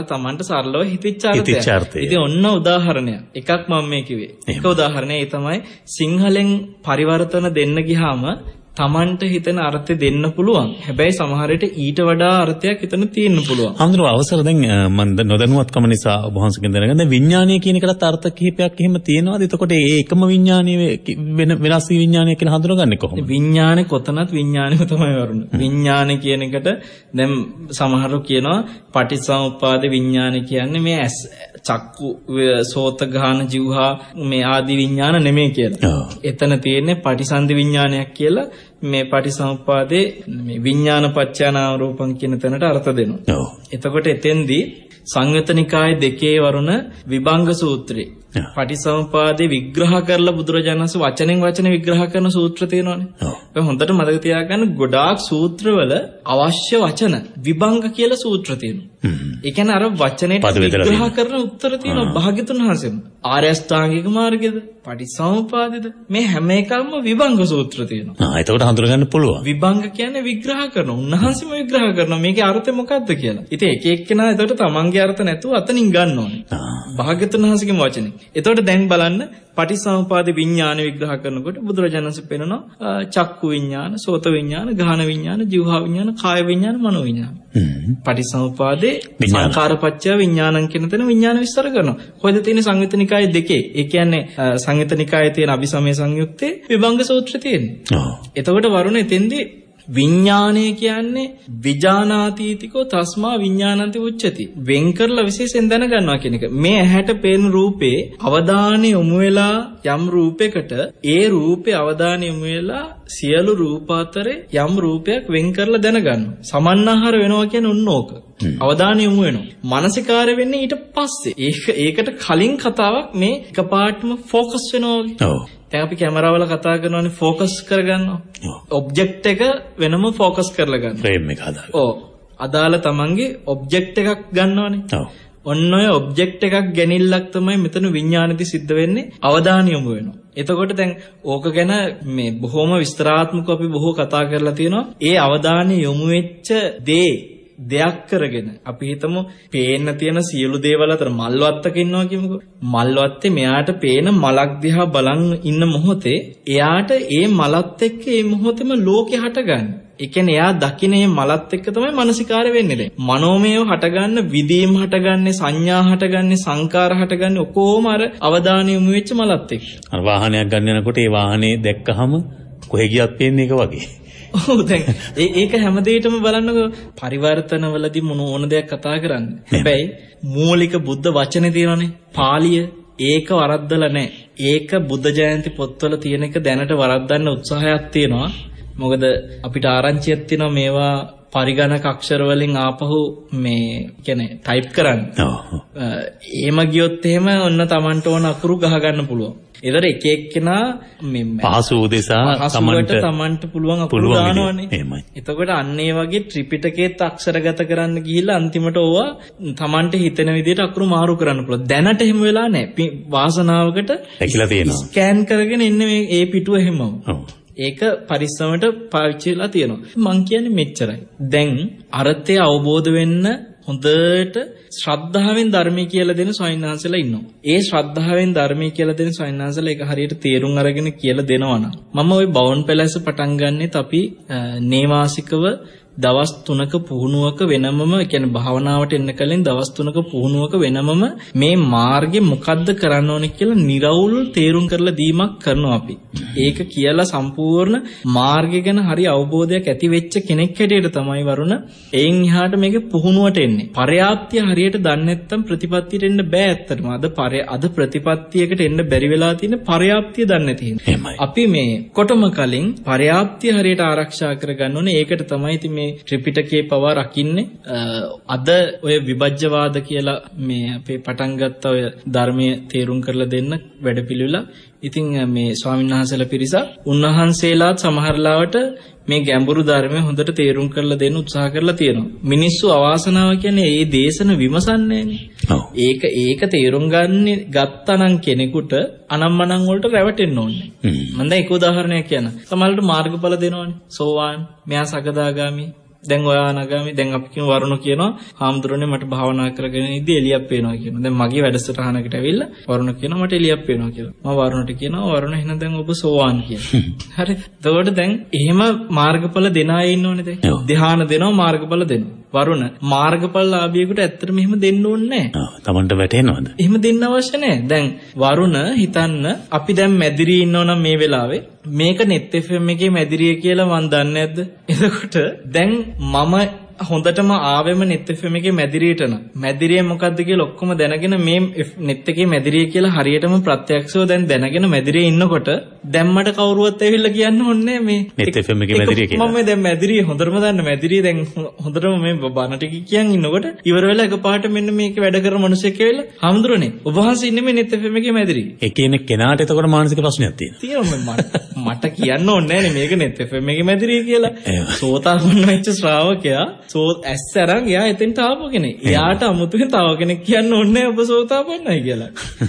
තමන්ට සරලව හිතෙච්ච අර්ථය. ඉතින් ඔන්න උදාහරණයක්. එකක් මම මේ කිව්වේ. එක උදාහරණයක් ඒ තමයි සිංහලෙන් පරිවර්තන දෙන්න ගියාම තමන්ට හිතෙන අර්ථය දෙන්න පුළුවන්. හැබැයි සමහර විට ඊට වඩා අර්ථයක් හිතන තියෙන්න පුළුවන්. අඳුර අවසර දැන් මම නොදැනුවත්කම නිසා ඔබ වහන්සේගෙන් දැනගන්න දැන් විඥානය කියන එකටත් අර්ථ කිහිපයක් එහෙම තියෙනවාද? එතකොට ඒ එකම විඥානීය වෙනස් වී විඥානය කියලා හඳුනගන්නේ කොහොමද? විඥානේ කොතනත් විඥානෙම තමයි වරුණ. විඥාන කියන එකට දැන් සමහරව කියනවා පටිච්චසමුප්පාද විඥාන කියන්නේ මේ ඇස් චක්කු සෝත ගාන જીවහා මේ ආදි විඥාන නෙමෙයි කියලා. එතන තියෙන්නේ පටිසන්ධි විඥානයක් කියලා මේ පටිසමුප්පාදේ මේ විඥානපච්චය නාම රූපං කියන තැනට අර්ථ දෙනවා. එතකොට එතෙන්දී සංයුතනිකායේ 2 වරුණ විභංග සූත්‍රේ පටිසමුපාදේ විග්‍රහ කරලා බුදුරජාණන් වහන්සේ වචනෙන් වචන විග්‍රහ කරන සූත්‍ර තියෙනවානේ. ඔය හොඳට මතක තියාගන්න ගොඩාක් සූත්‍රවල අවශ්‍ය වචන විභංග කියලා සූත්‍ර තියෙනවා. ඒ කියන්නේ අර වචනේට විග්‍රහ කරන උත්තර තියෙනවා භාග්‍යතුන් වහන්සේම. ආර්ය අෂ්ටාංගික මාර්ගයේද පටිසමුපාදේද මේ හැම එකක්ම විභංග සූත්‍ර තියෙනවා. එතකොට හඳුනගන්න පුළුවන්. විභංග කියන්නේ විග්‍රහ කරනවා. උන්වහන්සේම විග්‍රහ කරනවා මේකේ අර්ථය මොකක්ද කියලා. ඉතින් එක එක්කෙනා එතකොට තමන්ගේ අර්ථ නැතුව අතනින් ගන්න ඕනේ. භාග්‍යතුන් වහන්සේගේ වචනේ. එතකොට දැන් බලන්න පටිසමුපාද විඥාන විග්‍රහ කරනකොට බුදුරජාණන් වහන්සේ පෙන්නනවා චක්කු විඥාන, සෝත විඥාන, ගාහන විඥාන, જીවහා විඥාන, කාය විඥාන, මනෝ විඥාන. පටිසමුපාදේ සංඛාරපච්චය විඥානං කියන තැන විඥාන විස්තර කරනවා. කොහෙද තියෙන්නේ සංයුතනිකායේ 2? ඒ කියන්නේ සංයුතනිකායේ තියෙන අபிසමය සංයුත්තේ විභංග සූත්‍රය තියෙන්නේ. එතකොට වරුණ එතෙන්දී විඥානය කියන්නේ විජානාතීතිකෝ තස්මා විඥානන්ති උච්චති. වෙන් කරලා විශේෂයෙන් දැනගන්නවා කියන එක. මේ ඇහැට පේන රූපේ අවධානය යොමු වෙලා යම් රූපයකට ඒ රූපේ අවධානය යොමු වෙලා සියලු රූප අතරේ යම් රූපයක් වෙන් කරලා දැනගන්නවා. සමන්නාහාර වෙනවා කියන්නේ උන්න ඕක. අවධානය යොමු වෙනවා. මානසිකාරය වෙන්නේ ඊට පස්සේ. ඒකට කලින් කතාවක් මේ එකපාරටම ફોකස් වෙනවා වගේ. දැන් අපි කැමරාවල කතා කරනවානේ ફોකස් කරගන්නවා. ඔබ්ජෙක්ට් එක වෙනම ફોකස් කරලා ගන්නවා. ෆ්‍රේම් එක හදාගන්න. අදාළ තමන්ගේ ඔබ්ජෙක්ට් එකක් ගන්නවානේ. ඔන්න ඔය ඔබ්ජෙක්ට් එකක් ගැනීමක් තමයි මෙතන විඥානෙදි සිද්ධ වෙන්නේ. අවධානය යොමු වෙනවා. එතකොට දැන් ඕක ගැන මේ බොහොම විස්තරාත්මකව අපි බොහෝ කතා කරලා තියෙනවා. ඒ අවධානය යොමු වෙච්ච දෙයක් කරගෙන අපි හිතමු පේන්න තියෙන සියලු දේවල් අතර මල්වත්තක ඉන්නවා කියමුකෝ. මල්වත්තේ මෙයාට පේන මලක් දිහා බලන් ඉන්න මොහොතේ එයාට ඒ මලත් එක්ක ඒ මොහොතේම ලෝකෙ හටගන්නේ. ඒ කියන්නේ එයා දකින්නේ මලත් එක්ක තමයි මානසිකාරය වෙන්නේ දැන්. මනෝමයව හටගන්න, විදීම් හටගන්නේ, සංඥා හටගන්නේ, සංකාර හටගන්නේ ඔක්කොම අර අවධානය යොමු වෙච්ච මලත් එක්ක. අර වාහනයක් ගන්න යනකොට ඒ වාහනේ දැක්කහම කොහෙ ගියත් පේන්නේ ඒක වගේ. ඔව් දැන් ඒක හැමදේටම බලන්නකෝ පරිවර්තනවලදී මොන ඕන දෙයක් කතා කරන්නේ. හැබැයි මූලික බුද්ධ වචනේ තියෙනනේ පාලිය ඒක වරද්දලා නැහැ. ඒක බුද්ධ ජයන්ති පොත්වල තියෙන එක දැනට වරද්දන්න උත්සාහයක් තියෙනවා. මොකද අපිට ආරංචියක් තියෙනවා මේවා පරිගණක අක්ෂර වලින් ආපහු මේ කියන්නේ ටයිප් කරන්න. එහෙම ගියොත් එහෙම ඔන්න Tamanට ඕන අකුරු ගහ ගන්න පුළුවන්. ඒතර එක එක්කෙනා මේ පහසු උදෙසා තමන්ට පුළුවන් අකුරු දානවනේ. එතකොට අන්න ඒ වගේ ත්‍රිපිටකයේත් අක්ෂරගත කරන්න ගිහිල්ලා අන්තිමට ඕවා තමන්ට හිතෙන විදිහට අකුරු මාරු කරන්න පුළුවන්. දැනට එහෙම වෙලා නැහැ. වාසනාවකට ඇකිලා තියෙනවා. ස්කෑන් කරගෙන ඉන්නේ මේ ඒ පිටුව එහෙමම. ඒක පරිස්සමට පාවිච්චි වෙලා තියෙනවා. මං කියන්නේ මෙච්චරයි. දැන් අර්ථය අවබෝධ වෙන්න හොඳට ශ්‍රද්ධාවෙන් ධර්මයේ කියලා දෙන ස්වාමීන් වහන්සේලා ඉන්නවා. ඒ ශ්‍රද්ධාවෙන් ධර්මයේ කියලා දෙන ස්වාමීන් වහන්සේලා ඒක හරියට තේරුම් අරගෙන කියලා දෙනවා නම් මම ওই බවුන් පැලැස්ස පටන් ගන්නෙත් අපි නේවාසිකව දවස් 3ක පුහුණුවක වෙනමම කියන්නේ භාවනාවට එන්න කලින් දවස් 3ක පුහුණුවක වෙනමම මේ මාර්ගෙ මොකද්ද කරන්න ඕනේ කියලා නිරවුල් තේරුම් කරලා දීමක් කරනවා අපි. ඒක කියලා සම්පූර්ණ මාර්ගය ගැන හරි අවබෝධයක් ඇති වෙච්ච කෙනෙක් හැටියට තමයි වරුණ එයින් එහාට මේක පුහුණුවට එන්නේ. පරයාප්තිය හරියට දන්නේ නැත්නම් ප්‍රතිපත්තියට එන්න බෑ ඇත්තටම. අද ප්‍රතිපත්තියකට එන්න බැරි වෙලා තියෙන පරයාප්තිය දන්නේ නැති හින්දා. අපි මේ කොටම කලින් පරයාප්තිය හරියට ආරක්ෂා කරගන්න ඕනේ. ඒකට තමයි ඉතින් මේ ත්‍රිපිටකයේ පවා රකින්නේ. අද ඔය විභජ්‍යවාද කියලා මේ අපේ පටන් ගත්ත ඔය ධර්මයේ තේරුම් කරලා දෙන්න වැඩපිළිවෙල. ඉතින් මේ ස්වාමීන් වහන්සේලා පිරිසක් උන්වහන්සේලාත් සමහරලාවට මේ ගැඹුරු ධර්මය හොඳට තේරුම් කරලා දෙන්න උත්සාහ කරලා තියෙනවා. මිනිස්සු අවාසනාව කියන්නේ මේ දේශන විමසන්නේ නැහැ. ඒක තේරුම් ගත්තනම් කෙනෙකුට අනම්මනම් වලට රැවටෙන්න ඕනේ. මම දැන් එක උදාහරණයක් කියන්න. සමහරවිට මාර්ගඵල දෙනවනේ. සෝවාන්, මෙයා සකදාගාමි, දැන් ඔයා අනාගාමී දැන් අපි කියන වරුණ කියනවා හාමුදුරනේ මට භාවනා කරගෙන ඉඳි එළියක් පේනවා කියනවා. දැන් මගේ වැඩසටහනකට ඇවිල්ලා වරුණ කියනවා මට එළියක් පේනවා කියලා. මම වරුණට කියනවා වරුණ එහෙනම් දැන් ඔබ සෝවාන් කියලා. හරි. එතකොට දැන් එහෙම මාර්ගඵල දෙන අය ඉන්නෝනේ දැන්. ධ්‍යාන දෙනවා මාර්ගඵල දෙනවා. වරුණ මාර්ගඵල ලාභියෙකුට ඇත්තටම එහෙම දෙන්න ඕනේ නැහැ. තමන්ට වැටෙනවද? එහෙම දෙන්න අවශ්‍ය නැහැ. දැන් වරුණ හිතන්න අපි දැන් මැදිරියේ ඉන්නව නම් මේ වෙලාවේ මේක net FM එකේ මැදිරිය කියලා මන් දන්නේ නැද්ද? එතකොට දැන් මම හොඳටම ආවෙම net FM එකේ මැදිරියට නම් මැදිරිය මොකද්ද කියලා ඔක්කොම දැනගෙන මේ net එකේ මැදිරිය කියලා හරියටම ප්‍රත්‍යක්ෂව දැන් දැනගෙන මැදිරියේ ඉන්නකොට දැන් මට කවුරුවත් ඇවිල්ලා කියන්න ඕනේ මේ net FM එකේ මැදිරිය කියලා. මම දැන් මැදිරිය හොඳටම දන්න මැදිරිය දැන් හොඳටම මේ බණ ටික කියන් ඉන්නකොට ඉවර වෙලා එකපාරට මෙන්න මේක වැඩ කරන මිනිස්සෙක් ඇවිල්ලා හාමුදුරනේ ඔබ වහන්සේ ඉන්නේ මේ net FM එකේ මැදිරිය. එකිනෙක කෙනාට එතකොට මානසික ප්‍රශ්නයක් තියෙනවා. මට කියන්න ඕනේ නැහැ මේක net FM එකේ මැදිරිය කියලා. සෝතාපන්න වෙච්ච ශ්‍රාවකයා ඇස් අරන් එයා එතෙන්ට ආපු කෙනෙක්. එයාට අමුතුවෙන් තව කෙනෙක් කියන්න ඕනේ ඔබ සෝතාපන්නයි කියලා.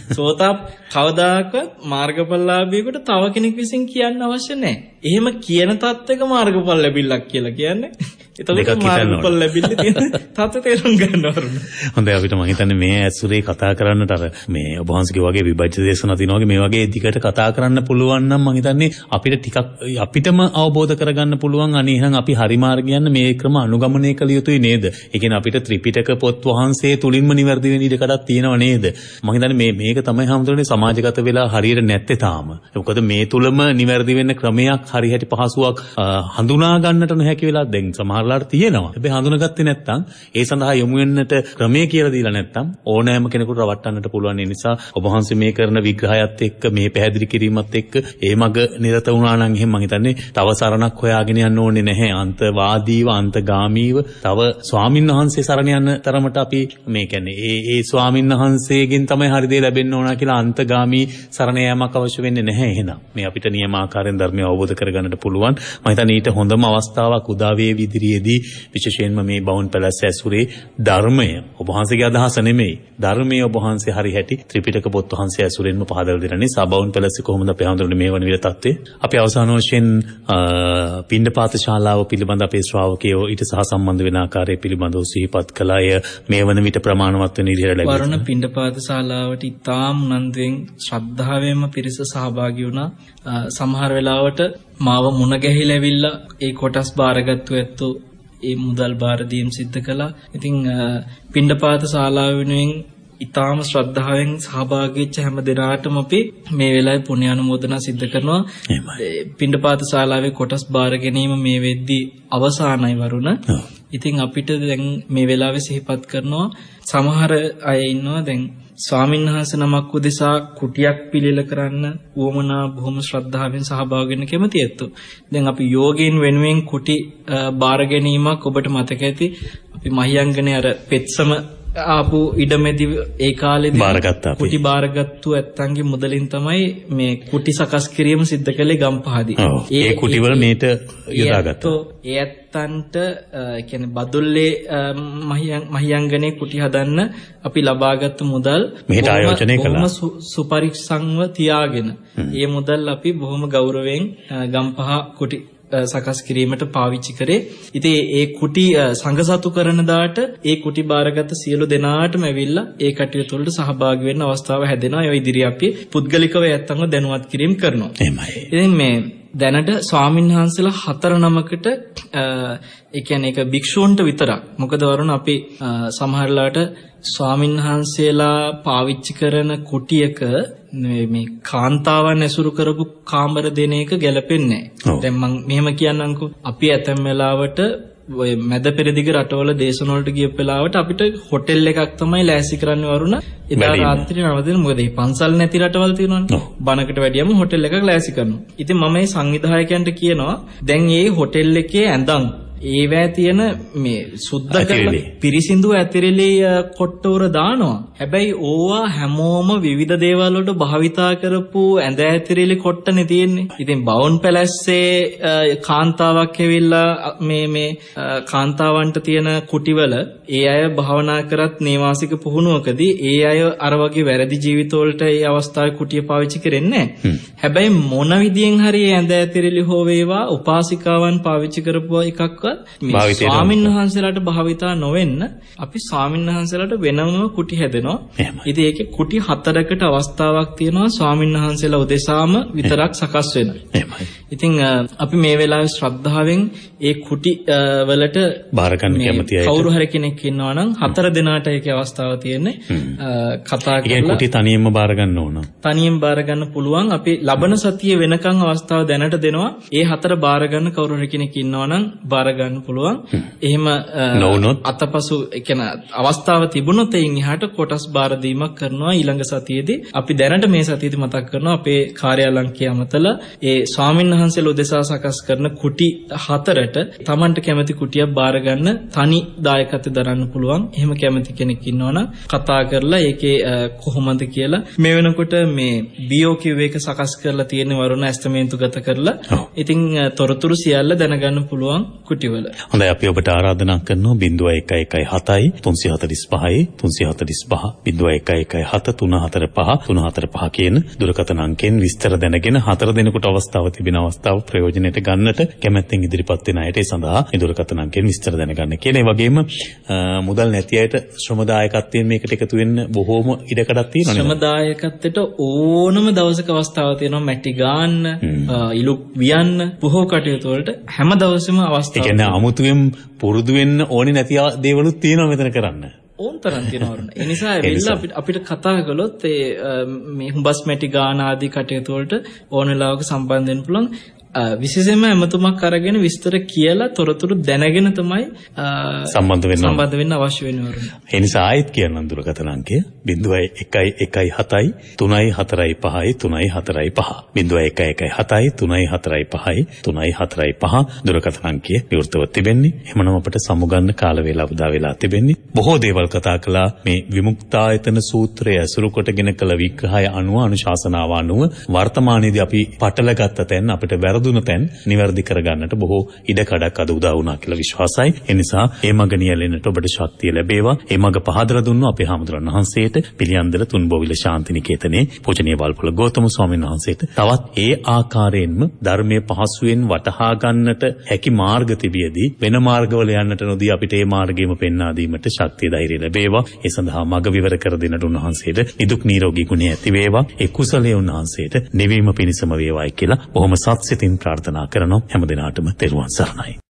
කවදාකවත් මාර්ගඵලලාභියෙකුට තව කෙනෙක් විසින් කියන්න අවශ්‍ය නැහැ. එහෙම කියන තත්ත්වයක මාර්ගඵල ලැබිල්ලක් කියලා කියන්නේ. එතකොට මාර්ගඵල ලැබිල්ල තියෙන තත්ත්වය තේරුම් ගන්න ඕන. හොඳයි අපිට මම හිතන්නේ මේ ඇසුරේ කතා කරන්නට අර මේ ඔබ වහන්සේගේ වගේ විභජ්‍ය දේශනා තියෙනවා වගේ මේ වගේ දිගට කතා කරන්න පුළුවන් නම් මම හිතන්නේ අපිට ටිකක් අපිටම අවබෝධ කරගන්න පුළුවන් අනේ එහෙනම් අපි හරි මාර්ගය යන මේ ක්‍රම අනුගමනය කළ යුතුයි නේද? ඒ කියන්නේ අපිට ත්‍රිපිටක පොත් වහන්සේ තුලින්ම නිවැරදි වෙන ඉඩකඩක් තියෙනව නේද? මම හිතන්නේ මේක තමයි හැමෝටම සමාජගත වෙලා හරියට නැත්තේ තාම. මොකද මේ තුලම නිවැරදි වෙන්න ක්‍රමයක් හරි හැටි පහසුවක් හඳුනා ගන්නට නොහැකි වෙලා දැන් සමහරලාට තියෙනවා. හැබැයි හඳුනාගත්තේ නැත්නම් ඒ සඳහා යොමු වෙන්නට ක්‍රමය කියලා දීලා නැත්නම් ඕනෑම කෙනෙකුට රවට්ටන්නට පුළුවන්. ඒ නිසා ඔබ වහන්සේ මේ කරන විග්‍රහයත් එක්ක මේ පැහැදිලි කිරීමත් එක්ක ඒ මග නිරත වුණා නම් එහෙනම් මම හිතන්නේ තව සරණක් හොයාගෙන යන්න ඕනේ නැහැ. අන්තවාදීව අන්තගාමීව තව ස්වාමින් වහන්සේ සරණ යන තරමට අපි මේ කියන්නේ ඒ ස්වාමින් වහන්සේගෙන් තමයි හරි දේ ලැබෙන්න ඕන කියලා අන්තගාමී සරණ යාමක් අවශ්‍ය වෙන්නේ නැහැ. එහෙනම් මේ අපිට නියමාකාරයෙන් ධර්මය අවබෝධ කරගන්නට පුළුවන්. මම හිතන්නේ ඊට හොඳම අවස්ථාවක් උදා වේ ඉදිරියේදී විශේෂයෙන්ම මේ බවුන් පැලැස්ස ඇසුරේ ධර්මය ඔබ වහන්සේගේ අදහස නෙමෙයි. ධර්මයේ ඔබ වහන්සේ හරි හැටි ත්‍රිපිටක පොත් වහන්සේ ඇසුරෙන්ම පහදලා දෙන නිසා බවුන් පැලැස්ස කොහොමද අපි හඳුනන්නේ මේ වන විදිහට තත්ත්වය. අපි අවසාන වශයෙන් පිණ්ඩපාත ශාලාව පිළිබඳ අපේ ශ්‍රාවකයෝ ඊට සහ සම්බන්ධ වෙන ආකාරය පිළිබඳව සිහිපත් කළාය. මේ වන විට ප්‍රමාණවත් වෙන විදිහට ලැබෙනවා. වරුණ පිණ්ඩපාත ශාලාවට ඉතාම උනන්දුවෙන් ශ්‍රද්ධාවෙන්ම පිරිස සහභාගී වුණා. සමහර වෙලාවට මාව මුණ ගැහිලා ඇවිල්ලා ඒ කොටස් බාරගත්තු ඇත්තෝ ඒ මුදල් බාර දීම් සිද්ධ කළා. ඉතින් පිණ්ඩපාත ශාලාව වෙනුවෙන් ඉතාම ශ්‍රද්ධාවෙන් සහභාගී වෙච්ච හැම දෙනාටම අපි මේ වෙලාවේ පුණ්‍ය අනුමෝදනා සිද්ධ කරනවා. පිණ්ඩපාත ශාලාවේ කොටස් බාර ගැනීම මේ වෙද්දී අවසానයි වරුණ. ඉතින් අපිට දැන් මේ වෙලාවේ සිහිපත් කරනවා සමහර අය ඉන්නවා දැන් ස්වාමීන් වහන්සේ නමක් උදෙසා කුටියක් පිළිල කරන්න වොමනා බොහොම ශ්‍රද්ධාවෙන් සහභාගී වෙන්න කැමති ඇත්තෝ. දැන් අපි යෝගීන් වෙනුවෙන් කුටි බාර ගැනීමක් ඔබට මතක ඇති. අපි මහියංගනේ අර පෙත්සම ආපු ඉඩමෙදි ඒ කාලේදී කුටි බාරගත්තු ඇත්තන්ගේ මුදලින් තමයි මේ කුටි සකස් කිරීම සිද්ධ කළේ ගම්පහදී. ඒ කුටිවල මේට යොදාගත්තා. ඒ ඇත්තන්ට කියන්නේ බදුල්ලේ මහියංගනේ කුටි හදන්න අපි ලබාගත් මුදල් මෙහෙට ආයෝජනය කළා. බොහොම සුපරික්ෂංව තියාගෙන ඒ මුදල් අපි බොහොම ගෞරවයෙන් ගම්පහ කුටි සකස් කිරීමට පාවිච්චි කරේ. ඉතින් ඒ කුටි සංඝසතු කරන දාට ඒ කුටි බාරගත් සියලු දෙනාටම ඇවිල්ලා ඒ කටයුතු වලට සහභාගී වෙන්න අවස්ථාව හැදෙනවා. ඒ ඉදිරිය අපි පුද්ගලිකව ඇත්තන්ව දැනුවත් කිරීම කරනවා. එහෙමයි. ඉතින් මේ දැනට ස්වාමින්වහන්සේලා 4 නමකට ඒ කියන්නේ ඒක භික්ෂූන්ට විතරක්. මොකද වරුණ අපි සමහරලාට ස්වාමින්වහන්සේලා පාවිච්චි කරන කුටියක මේ කාන්තාවන් ඇසුරු කරපු කාමර දෙන එක ගැලපෙන්නේ නැහැ. දැන් මම මෙහෙම කියන්නම්කෝ. අපි ඇතැම් වෙලාවට ඔය මැද පෙරදිග රටවල දේශන වලට ගිය වෙලාවට අපිට හොටෙල් එකක් තමයි ලෑස්ති කරන්න වරුණ. එදා රාත්‍රියේ 9 දින මොකද මේ පන්සල් නැති රටවල් තියෙනවනේ. බණකට වැඩියම හොටෙල් එකක් ලෑස්ති කරනවා. ඉතින් මම මේ සංවිධායකයන්ට කියනවා දැන් මේ හොටෙල් එකේ ඇඳන් ඒවැ තියෙන මේ සුද්ධ කරලා පිරිසිදු ඇතිරිලි කොට්ටෝර දානවා. හැබැයි ඕවා හැමෝම විවිධ දේවල් වලට භාවිතා කරපු ඇඳ ඇතිරිලි කොට්ටනේ තියෙන්නේ. ඉතින් බවුන් පැලැස්සේ කාන්තාවක් ඇවිල්ලා මේ කාන්තාවන්ට තියෙන කුටිවල ඒ අය භාවනා කරත් නේවාසික පුහුණුවකදී ඒ අය අර වගේ වැරදි ජීවිතවලට ඒ අවස්ථාවේ කුටිය පාවිච්චි කරන්නේ නැහැ. හැබැයි මොන විදියෙන් හරි ඇඳ ඇතිරිලි හෝ වේවා උපාසිකාවන් පාවිච්චි කරපුවා එකක්වත් ස්වාමීන් වහන්සේලාට භාවිතා නොවෙන්න අපි ස්වාමීන් වහන්සේලාට වෙනම කුටි හැදෙනවා. ඉතින් ඒකේ කුටි 4කට අවස්ථාවක් තියෙනවා ස්වාමීන් වහන්සේලා උදෙසාම විතරක් සකස් වෙන. ඉතින් අපි මේ වෙලාවේ ශ්‍රද්ධාවෙන් ඒ කුටි වලට බාර ගන්න කැමති අය කවුරු හරි කෙනෙක් ඉන්නවා නම් 4 දෙනාට ඒකේ අවස්ථාව තියෙන්නේ. කතා කරලා කුටි තනියෙන්ම බාර ගන්න ඕන. තනියෙන් බාර ගන්න පුළුවන්. අපි ලබන සතියේ වෙනකන් අවස්ථාව දැනට දෙනවා. ඒ 4 බාර ගන්න කවුරු හරි කෙනෙක් ඉන්නවා නම් බාර ගන්න පුළුවන්. එහෙම නොවුනොත් අතපසු කියන්නේ අවස්ථාව තිබුණොත් එයින් එහාට කොටස් බාර දීමක් කරනවා ඊළඟ සතියේදී. අපි දැනට මේ සතියේදී මතක් කරනවා අපේ කාර්යාලංකය අමතලා ඒ ස්වාමීන් වහන්සේලා උදෙසා සකස් කරන කුටි 4ට Tamanට කැමති කුටියක් බාර ගන්න තනි දායකත්වය දරන්න පුළුවන්. එහෙම කැමති කෙනෙක් ඉන්නවනම් කතා කරලා ඒකේ කොහොමද කියලා මේ වෙනකොට මේ BOQ එක සකස් කරලා තියෙන වරුණ ඇස්තමේන්තු ගත කරලා ඉතින් තොරතුරු සියල්ල දැනගන්න පුළුවන් කුටිවල. හොඳයි අපි ඔබට ආරාධනා කරනවා 0117 345 345 කියන දුරකථන අංකයෙන් විස්තර දැනගෙන 4 දිනකට අවස්ථාව තිබෙන අවස්ථාව ප්‍රයෝජනෙට ගන්නට කැමැත්තෙන් ඉදිරිපත් වෙන අයට ඒ සඳහා මේ දුරකථන අංකයෙන් විස්තර දැනගන්න කියන. ඒ වගේම මුදල් නැති අයට ශ්‍රම දායකත්වයෙන් මේකට එකතු වෙන්න බොහෝම ඉඩකඩක් තියෙනවා. ශ්‍රම දායකත්වයට ඕනම දවසක අවස්ථාවක් තියෙනවා. මැටි ගන්න, ඉලු වියන්න, බොහෝ කටයුතු වලට හැම දවසෙම අවස්ථාවක්. ඒ කියන්නේ අමුතුවෙන් පුරුදු වෙන්න ඕනේ නැති දේවලුත් තියෙනවා මෙතන කරන්න. ඕන් තරම් තියෙනවා. ඒ නිසා වෙලා අපිට කතා කළොත් මේ හුඹස් මැටි ගාන ආදී කටයුතු වලට ඕන වෙලාවක සම්බන්ධ වෙන්න පුළුවන්. විශේෂයෙන්ම ඇමතුමක් අරගෙන විස්තර කියලා තොරතුරු දැනගෙන තමයි සම්බන්ධ වෙන්න අවශ්‍ය වෙන්නේ. ඒ නිසා ආයෙත් කියන්න දුරකථන අංකය 0117 345 345 0117 345 345 දුරකථන අංකය විවෘතව තිබෙන්නේ. එhmenan අපට සමුගන්න කාල වේලාව උදා වෙලා තිබෙන්නේ. බොහෝ දේවල් කතා කළා මේ විමුක්තායතන සූත්‍රය ඇසුරු කොටගෙන කළ විග්‍රහය අනුව අනුශාසනාව අනුව වර්තමානයේදී අපි පටලගත්ත තැන් අපිට වැරදුන තැන් නිවැරදි කරගන්නට බොහෝ ඉඩකඩක් අද උදා වුණා කියලා විශ්වාසයි. ඒ නිසා මේ මඟ නියැලෙන්නට ඔබට ශක්තිය ලැබේවා. මේ මඟ පහදලා දුන්නු අපේ හාමුදුරන් වහන්සේට පිළියන්දල තුන්බෝවිල ශාන්තිනිකේතනේ පූජනීය වල්පොළ ගෞතම ස්වාමීන් වහන්සේට තවත් ඒ ආකාරයෙන්ම ධර්මයේ පහසුවෙන් වටහා ගන්නට හැකි මාර්ග තිබියදී වෙන මාර්ගවල යන්නට නොදී අපිට මේ මාර්ගෙම පෙන්වා දීමට ශක්තිය ධෛර්යය ලැබේවා. ඒ සඳහා මඟ විවර කර දෙන්නට උන්වහන්සේට නිදුක් නිරෝගී ගුණය ඇති වේවා. ඒ කුසලයේ උන්වහන්සේට නිවීම පිණිසම වේවායි කියලා බොහොම සත්‍සිතින් ප්‍රාර්ථනා කරනවා. හැම දිනාටම තෙරුවන් සරණයි.